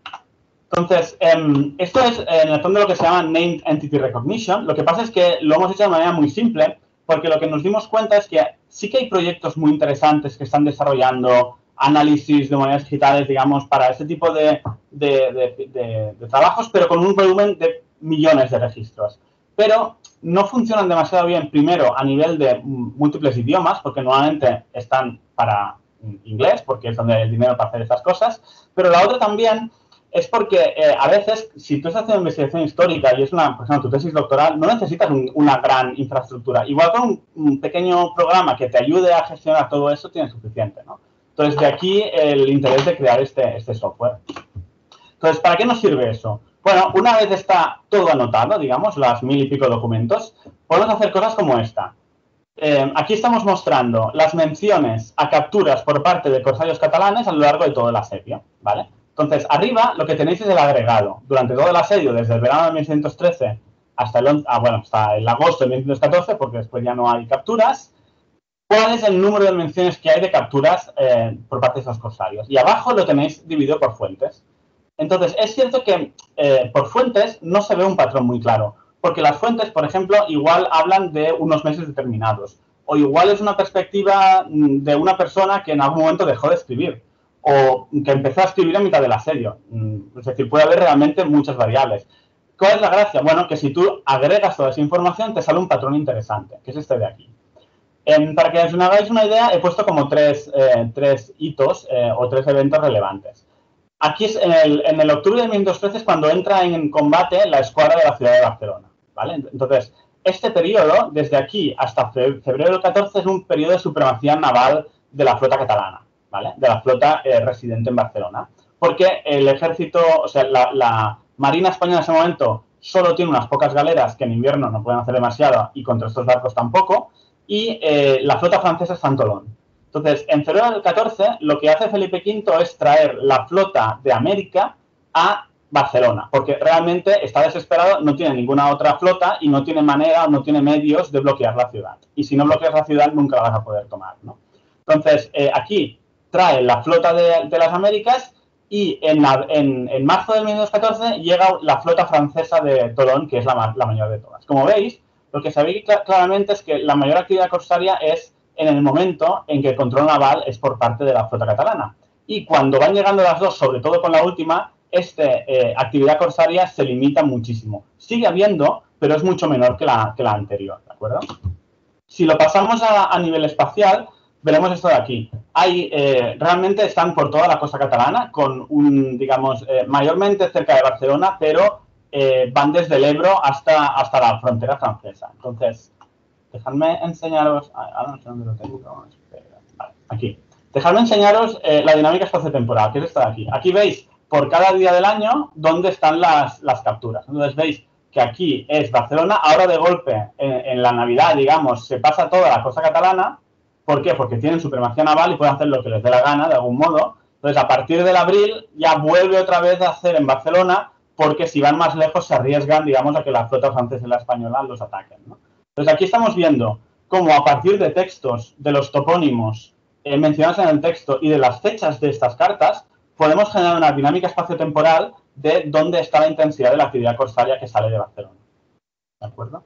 Entonces, eh, esto es en el fondo lo que se llama Named Entity Recognition. Lo que pasa es que lo hemos hecho de manera muy simple, porque lo que nos dimos cuenta es que sí que hay proyectos muy interesantes que están desarrollando análisis de monedas digitales, digamos, para ese tipo de, de, de, de, de trabajos, pero con un volumen de millones de registros. Pero no funcionan demasiado bien, primero, a nivel de múltiples idiomas, porque normalmente están para inglés, porque es donde hay el dinero para hacer estas cosas, pero la otra también es porque eh, a veces, si tú estás haciendo investigación histórica y es una, por ejemplo, tu tesis doctoral, no necesitas un, una gran infraestructura. Igual con un, un pequeño programa que te ayude a gestionar todo eso, tienes suficiente, ¿no? Entonces, de aquí el interés de crear este, este software. Entonces, ¿para qué nos sirve eso? Bueno, una vez está todo anotado, digamos, las mil y pico documentos, podemos hacer cosas como esta. Eh, aquí estamos mostrando las menciones a capturas por parte de corsarios catalanes a lo largo de todo el asedio, ¿vale? Entonces, arriba lo que tenéis es el agregado. Durante todo el asedio, desde el verano de mil seiscientos trece hasta el, ah, bueno, hasta el agosto de mil seiscientos catorce, porque después ya no hay capturas, ¿cuál es el número de menciones que hay de capturas eh, por parte de esos corsarios? Y abajo lo tenéis dividido por fuentes. Entonces, es cierto que eh, por fuentes no se ve un patrón muy claro, porque las fuentes, por ejemplo, igual hablan de unos meses determinados, o igual es una perspectiva de una persona que en algún momento dejó de escribir, o que empezó a escribir a mitad del asedio. Es decir, puede haber realmente muchas variables. ¿Cuál es la gracia? Bueno, que si tú agregas toda esa información, te sale un patrón interesante, que es este de aquí. Eh, para que os hagáis una idea, he puesto como tres, eh, tres hitos eh, o tres eventos relevantes. Aquí es en el, en el octubre de mil novecientos trece es cuando entra en combate la escuadra de la ciudad de Barcelona, ¿vale? Entonces, este periodo, desde aquí hasta febrero del catorce, es un periodo de supremacía naval de la flota catalana, ¿vale? De la flota eh, residente en Barcelona. Porque el ejército, o sea, la, la Marina Española en ese momento solo tiene unas pocas galeras que en invierno no pueden hacer demasiado y contra estos barcos tampoco, y eh, la flota francesa está en Tolón. Entonces, en febrero del catorce, lo que hace Felipe quinto es traer la flota de América a Barcelona, porque realmente está desesperado, no tiene ninguna otra flota y no tiene manera o no tiene medios de bloquear la ciudad. Y si no bloqueas la ciudad, nunca la vas a poder tomar, ¿no? Entonces, eh, aquí trae la flota de, de las Américas y en, la, en, en marzo de mil novecientos catorce llega la flota francesa de Tolón, que es la, la mayor de todas. Como veis, lo que se ve claramente es que la mayor actividad corsaria es en el momento en que el control naval es por parte de la flota catalana. Y cuando van llegando las dos, sobre todo con la última, esta eh, actividad corsaria se limita muchísimo. Sigue habiendo, pero es mucho menor que la, que la anterior, ¿de acuerdo? Si lo pasamos a, a nivel espacial, veremos esto de aquí. Hay, eh, realmente están por toda la costa catalana, con un, digamos, eh, mayormente cerca de Barcelona, pero eh, van desde el Ebro hasta, hasta la frontera francesa. Entonces, dejadme enseñaros... Ahora no sé dónde lo tengo. Vale, aquí. Dejadme enseñaros eh, la dinámica espaciotemporal, que es esta de aquí. Aquí veis, por cada día del año, dónde están las, las capturas. Entonces veis que aquí es Barcelona. Ahora, de golpe, en, en la Navidad, digamos, se pasa toda la costa catalana. ¿Por qué? Porque tienen supremacía naval y pueden hacer lo que les dé la gana, de algún modo. Entonces, a partir del abril, ya vuelve otra vez a hacer en Barcelona, porque si van más lejos se arriesgan, digamos, a que la flota francesa y la española los ataquen, ¿no? Entonces, aquí estamos viendo cómo a partir de textos, de los topónimos eh, mencionados en el texto y de las fechas de estas cartas, podemos generar una dinámica espaciotemporal de dónde está la intensidad de la actividad corsaria que sale de Barcelona. ¿De acuerdo?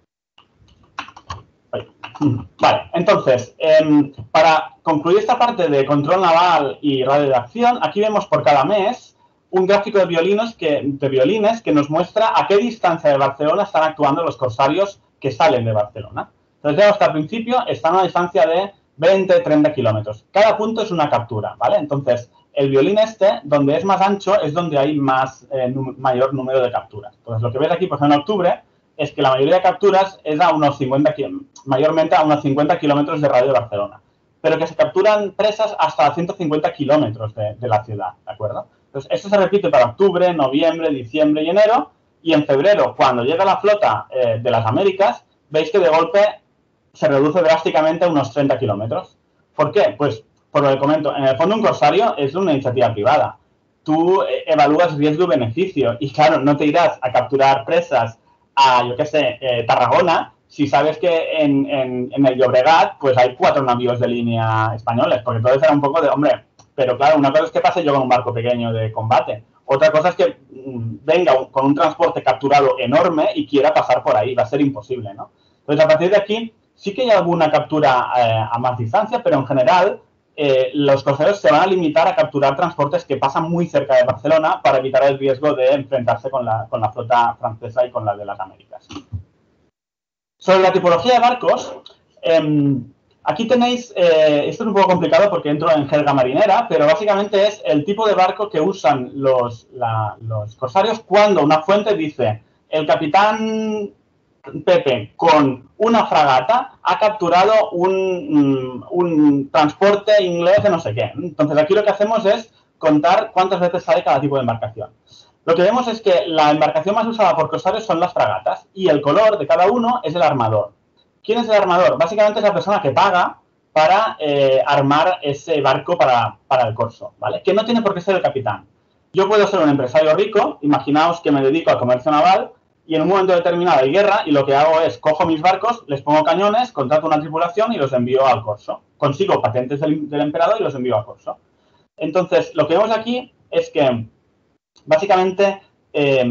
Vale, entonces, eh, para concluir esta parte de control naval y radio de acción, aquí vemos por cada mes un gráfico de violines, que, de violines que nos muestra a qué distancia de Barcelona están actuando los corsarios que salen de Barcelona. Entonces, vemos que al principio están a una distancia de veinte, treinta kilómetros. Cada punto es una captura, ¿vale? Entonces, el violín este, donde es más ancho, es donde hay más eh, mayor número de capturas. Entonces, lo que ves aquí, por ejemplo, en octubre, es que la mayoría de capturas es a unos cincuenta, mayormente a unos cincuenta kilómetros de radio de Barcelona, pero que se capturan presas hasta ciento cincuenta kilómetros de, de la ciudad, ¿de acuerdo? Entonces, esto se repite para octubre, noviembre, diciembre y enero, y en febrero, cuando llega la flota eh, de las Américas, veis que de golpe se reduce drásticamente a unos treinta kilómetros. ¿Por qué? Pues, por lo que comento, en el fondo un corsario es una iniciativa privada. Tú eh, evalúas riesgo-beneficio y, claro, no te irás a capturar presas a, yo qué sé, eh, Tarragona, si sabes que en, en, en el Llobregat pues hay cuatro navíos de línea españoles, porque entonces era un poco de, hombre, pero claro, una cosa es que pase yo con un barco pequeño de combate, otra cosa es que mmm, venga un, con un transporte capturado enorme y quiera pasar por ahí, va a ser imposible, ¿no? Entonces, a partir de aquí, sí que hay alguna captura eh, a más distancia, pero en general eh, los corsarios se van a limitar a capturar transportes que pasan muy cerca de Barcelona para evitar el riesgo de enfrentarse con la, con la flota francesa y con la de las Américas. Sobre la tipología de barcos, eh, aquí tenéis, eh, esto es un poco complicado porque entro en jerga marinera, pero básicamente es el tipo de barco que usan los, la, los corsarios cuando una fuente dice el capitán Pepe con una fragata ha capturado un, un transporte inglés de no sé qué. Entonces aquí lo que hacemos es contar cuántas veces sale cada tipo de embarcación. Lo que vemos es que la embarcación más usada por corsarios son las fragatas y el color de cada uno es el armador. ¿Quién es el armador? Básicamente es la persona que paga para eh, armar ese barco para, para el corso, ¿vale? Que no tiene por qué ser el capitán. Yo puedo ser un empresario rico, imaginaos que me dedico al comercio naval y en un momento determinado hay guerra y lo que hago es cojo mis barcos, les pongo cañones, contrato una tripulación y los envío al corso. Consigo patentes del, del emperador y los envío al corso. Entonces, lo que vemos aquí es que básicamente, eh,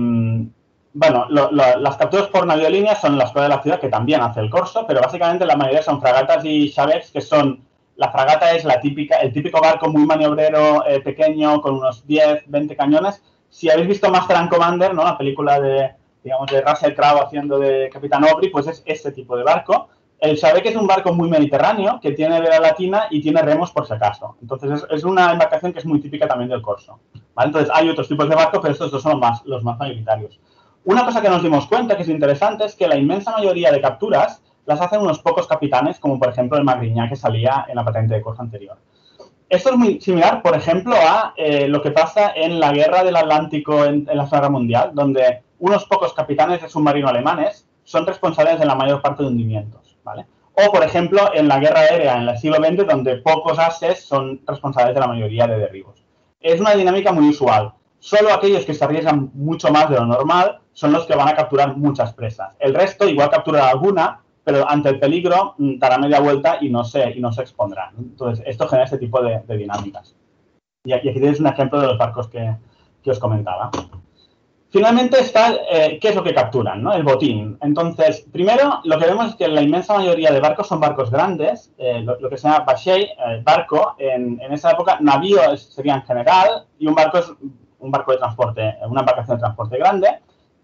bueno, lo, lo, las capturas por naviolínea son las cosas de la ciudad que también hace el corso, pero básicamente la mayoría son fragatas y xavets, que son, la fragata es la típica, el típico barco muy maniobrero, eh, pequeño, con unos diez, veinte cañones. Si habéis visto Master and Commander, ¿no? La película de, digamos, de Russell Crowe haciendo de Capitán Aubrey, pues es ese tipo de barco. El xavet es un barco muy mediterráneo, que tiene vela latina y tiene remos por si acaso. Entonces, es, es una embarcación que es muy típica también del corso, ¿vale? Entonces, hay otros tipos de barcos, pero estos dos son los más, los más mayoritarios. Una cosa que nos dimos cuenta, que es interesante, es que la inmensa mayoría de capturas las hacen unos pocos capitanes, como por ejemplo el Magriñá que salía en la patente de corso anterior. Esto es muy similar, por ejemplo, a eh, lo que pasa en la guerra del Atlántico en, en la Segunda Guerra Mundial, donde unos pocos capitanes de submarino alemanes son responsables de la mayor parte de hundimientos, ¿vale? O, por ejemplo, en la guerra aérea en el siglo veinte, donde pocos ases son responsables de la mayoría de derribos. Es una dinámica muy usual. Solo aquellos que se arriesgan mucho más de lo normal son los que van a capturar muchas presas. El resto igual capturará alguna, pero ante el peligro dará media vuelta y no se, y no se expondrá. Entonces, esto genera este tipo de, de dinámicas. Y aquí tienes un ejemplo de los barcos que, que os comentaba. Finalmente está eh, qué es lo que capturan, ¿no? El botín. Entonces, primero, lo que vemos es que la inmensa mayoría de barcos son barcos grandes, eh, lo, lo que se llama vaixell, eh, barco. En, en esa época, navío sería en general y un barco es un barco de transporte, una embarcación de transporte grande,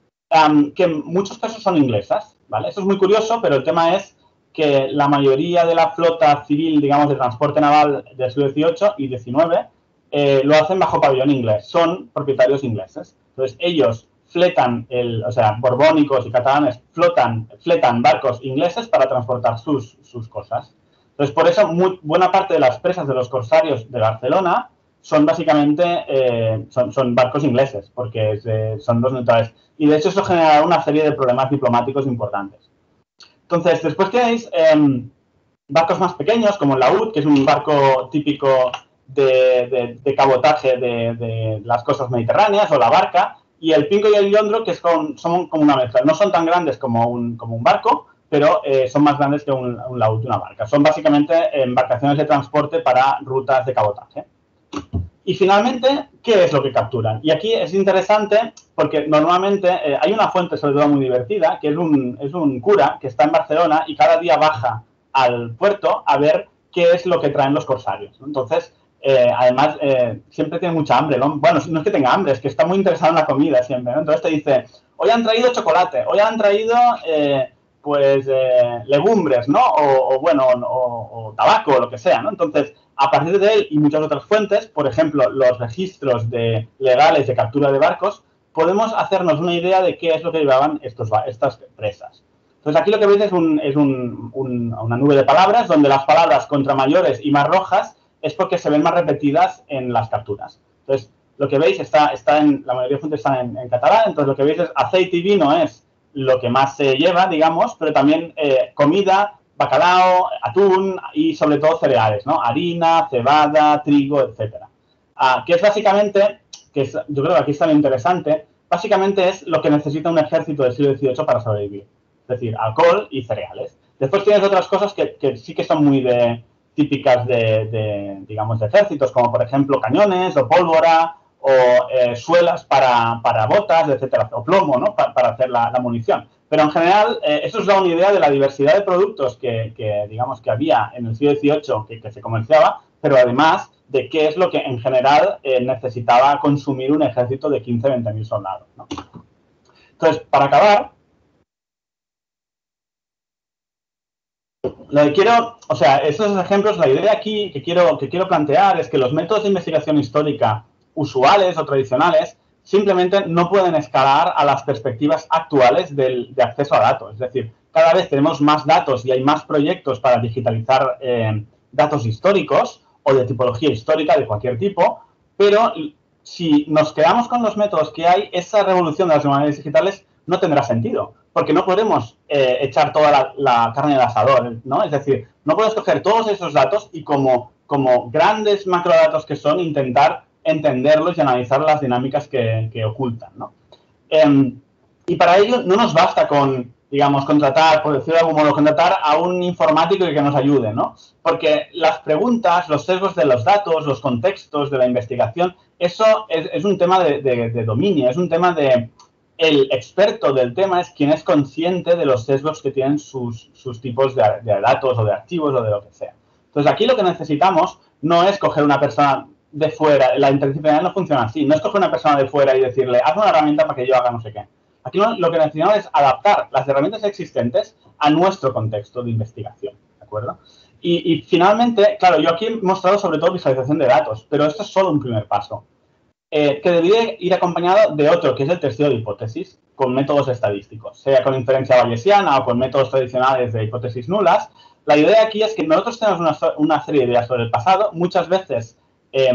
um, que en muchos casos son inglesas, ¿vale? Eso es muy curioso, pero el tema es que la mayoría de la flota civil, digamos, de transporte naval del siglo dieciocho y diecinueve eh, lo hacen bajo pabellón inglés, son propietarios ingleses. Entonces, ellos fletan, el, o sea, borbónicos y catalanes flotan, fletan barcos ingleses para transportar sus, sus cosas. Entonces, por eso, muy, buena parte de las presas de los corsarios de Barcelona son básicamente eh, son, son barcos ingleses, porque es, eh, son dos neutrales. Y, de hecho, eso genera una serie de problemas diplomáticos importantes. Entonces, después tenéis eh, barcos más pequeños, como el laúd, que es un barco típico de, de, de cabotaje de, de las costas mediterráneas, o la barca, y el pingo y el yondro, que es con, son como una mezcla. No son tan grandes como un, como un barco, pero eh, son más grandes que un, un laúd y una barca. Son básicamente embarcaciones de transporte para rutas de cabotaje. Y finalmente, ¿qué es lo que capturan? Y aquí es interesante porque normalmente eh, hay una fuente, sobre todo muy divertida, que es un, es un cura que está en Barcelona y cada día baja al puerto a ver qué es lo que traen los corsarios, ¿no? Entonces, eh, además, eh, siempre tiene mucha hambre, ¿no? Bueno, no es que tenga hambre, es que está muy interesado en la comida siempre, ¿no? Entonces te dice, hoy han traído chocolate, hoy han traído... Eh, pues, eh, legumbres, ¿no? O, o bueno, o, o tabaco, o lo que sea, ¿no? Entonces, a partir de él y muchas otras fuentes, por ejemplo, los registros de, legales de captura de barcos, podemos hacernos una idea de qué es lo que llevaban estos, estas presas. Entonces, aquí lo que veis es, un, es un, un, una nube de palabras, donde las palabras contra mayores y más rojas es porque se ven más repetidas en las capturas. Entonces, lo que veis está, está en, la mayoría de fuentes están en, en catalán, entonces lo que veis es aceite y vino es lo que más se lleva, digamos, pero también eh, comida, bacalao, atún y sobre todo cereales, ¿no? Harina, cebada, trigo, etcétera. Ah, que es básicamente, que es, yo creo que aquí está lo interesante, básicamente es lo que necesita un ejército del siglo dieciocho para sobrevivir. Es decir, alcohol y cereales. Después tienes otras cosas que, que sí que son muy de, típicas de, de, digamos, de ejércitos, como por ejemplo cañones o pólvora o eh, suelas para, para botas, etcétera, o plomo, ¿no? Pa, para hacer la, la munición. Pero en general, eh, eso os da una idea de la diversidad de productos que, que digamos, que había en el siglo dieciocho que, que se comerciaba, pero además de qué es lo que en general eh, necesitaba consumir un ejército de quince a veinte mil soldados, ¿no? Entonces, para acabar, lo que quiero, o sea, estos ejemplos, la idea aquí que quiero, que quiero plantear es que los métodos de investigación histórica usuales o tradicionales simplemente no pueden escalar a las perspectivas actuales del, de acceso a datos. Es decir, cada vez tenemos más datos y hay más proyectos para digitalizar eh, datos históricos o de tipología histórica de cualquier tipo, pero si nos quedamos con los métodos que hay, esa revolución de las humanidades digitales no tendrá sentido, porque no podemos eh, echar toda la, la carne del asador, ¿no? Es decir, no podemos coger todos esos datos y como, como grandes macrodatos que son, intentar entenderlos y analizar las dinámicas que, que ocultan, ¿no? Eh, y para ello no nos basta con, digamos, contratar, por decirlo de algún modo, contratar a un informático que nos ayude, ¿no? Porque las preguntas, los sesgos de los datos, los contextos de la investigación, eso es, es un tema de, de, de dominio, es un tema de... El experto del tema es quien es consciente de los sesgos que tienen sus, sus tipos de, de datos o de archivos o de lo que sea. Entonces, aquí lo que necesitamos no es coger una persona de fuera, la interdisciplinaridad no funciona así, no es coger una persona de fuera y decirle, haz una herramienta para que yo haga no sé qué. Aquí lo que necesitamos es adaptar las herramientas existentes a nuestro contexto de investigación, ¿de acuerdo? Y, y finalmente, claro, yo aquí he mostrado sobre todo visualización de datos, pero esto es solo un primer paso. Eh, que debería ir acompañado de otro, que es el testeo de hipótesis, con métodos estadísticos, sea con inferencia bayesiana o con métodos tradicionales de hipótesis nulas. La idea aquí es que nosotros tenemos una, una serie de ideas sobre el pasado, muchas veces eh,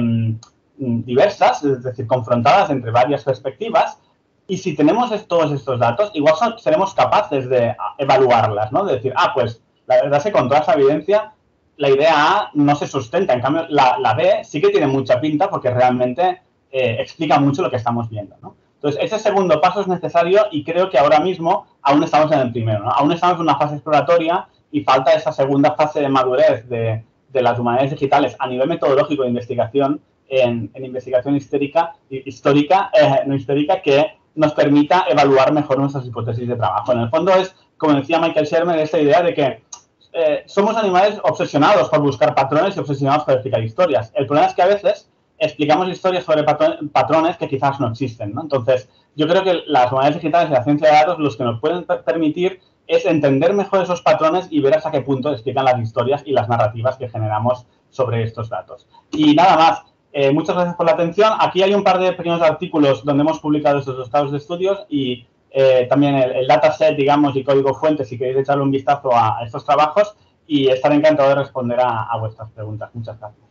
diversas, es decir, confrontadas entre varias perspectivas, y si tenemos todos estos datos, igual son, seremos capaces de evaluarlas, ¿no? De decir, ah, pues la verdad es que con toda esa evidencia la idea A no se sustenta, en cambio la, la B sí que tiene mucha pinta porque realmente Eh, explica mucho lo que estamos viendo, ¿no? Entonces, ese segundo paso es necesario y creo que ahora mismo aún estamos en el primero, ¿no? Aún estamos en una fase exploratoria y falta esa segunda fase de madurez de, de las humanidades digitales a nivel metodológico de investigación, en, en investigación histórica, histórica eh, no histórica, que nos permita evaluar mejor nuestras hipótesis de trabajo. En el fondo es, como decía Michael Shermer, esta idea de que eh, somos animales obsesionados por buscar patrones y obsesionados por explicar historias. El problema es que a veces explicamos historias sobre patrones que quizás no existen, ¿no? Entonces, yo creo que las humanidades digitales y la ciencia de datos los que nos pueden permitir es entender mejor esos patrones y ver hasta qué punto explican las historias y las narrativas que generamos sobre estos datos. Y nada más, eh, muchas gracias por la atención. Aquí hay un par de pequeños artículos donde hemos publicado estos dos casos de estudios y eh, también el, el dataset, digamos, y código fuente, si queréis echarle un vistazo a, a estos trabajos, y estaré encantado de responder a, a vuestras preguntas. Muchas gracias.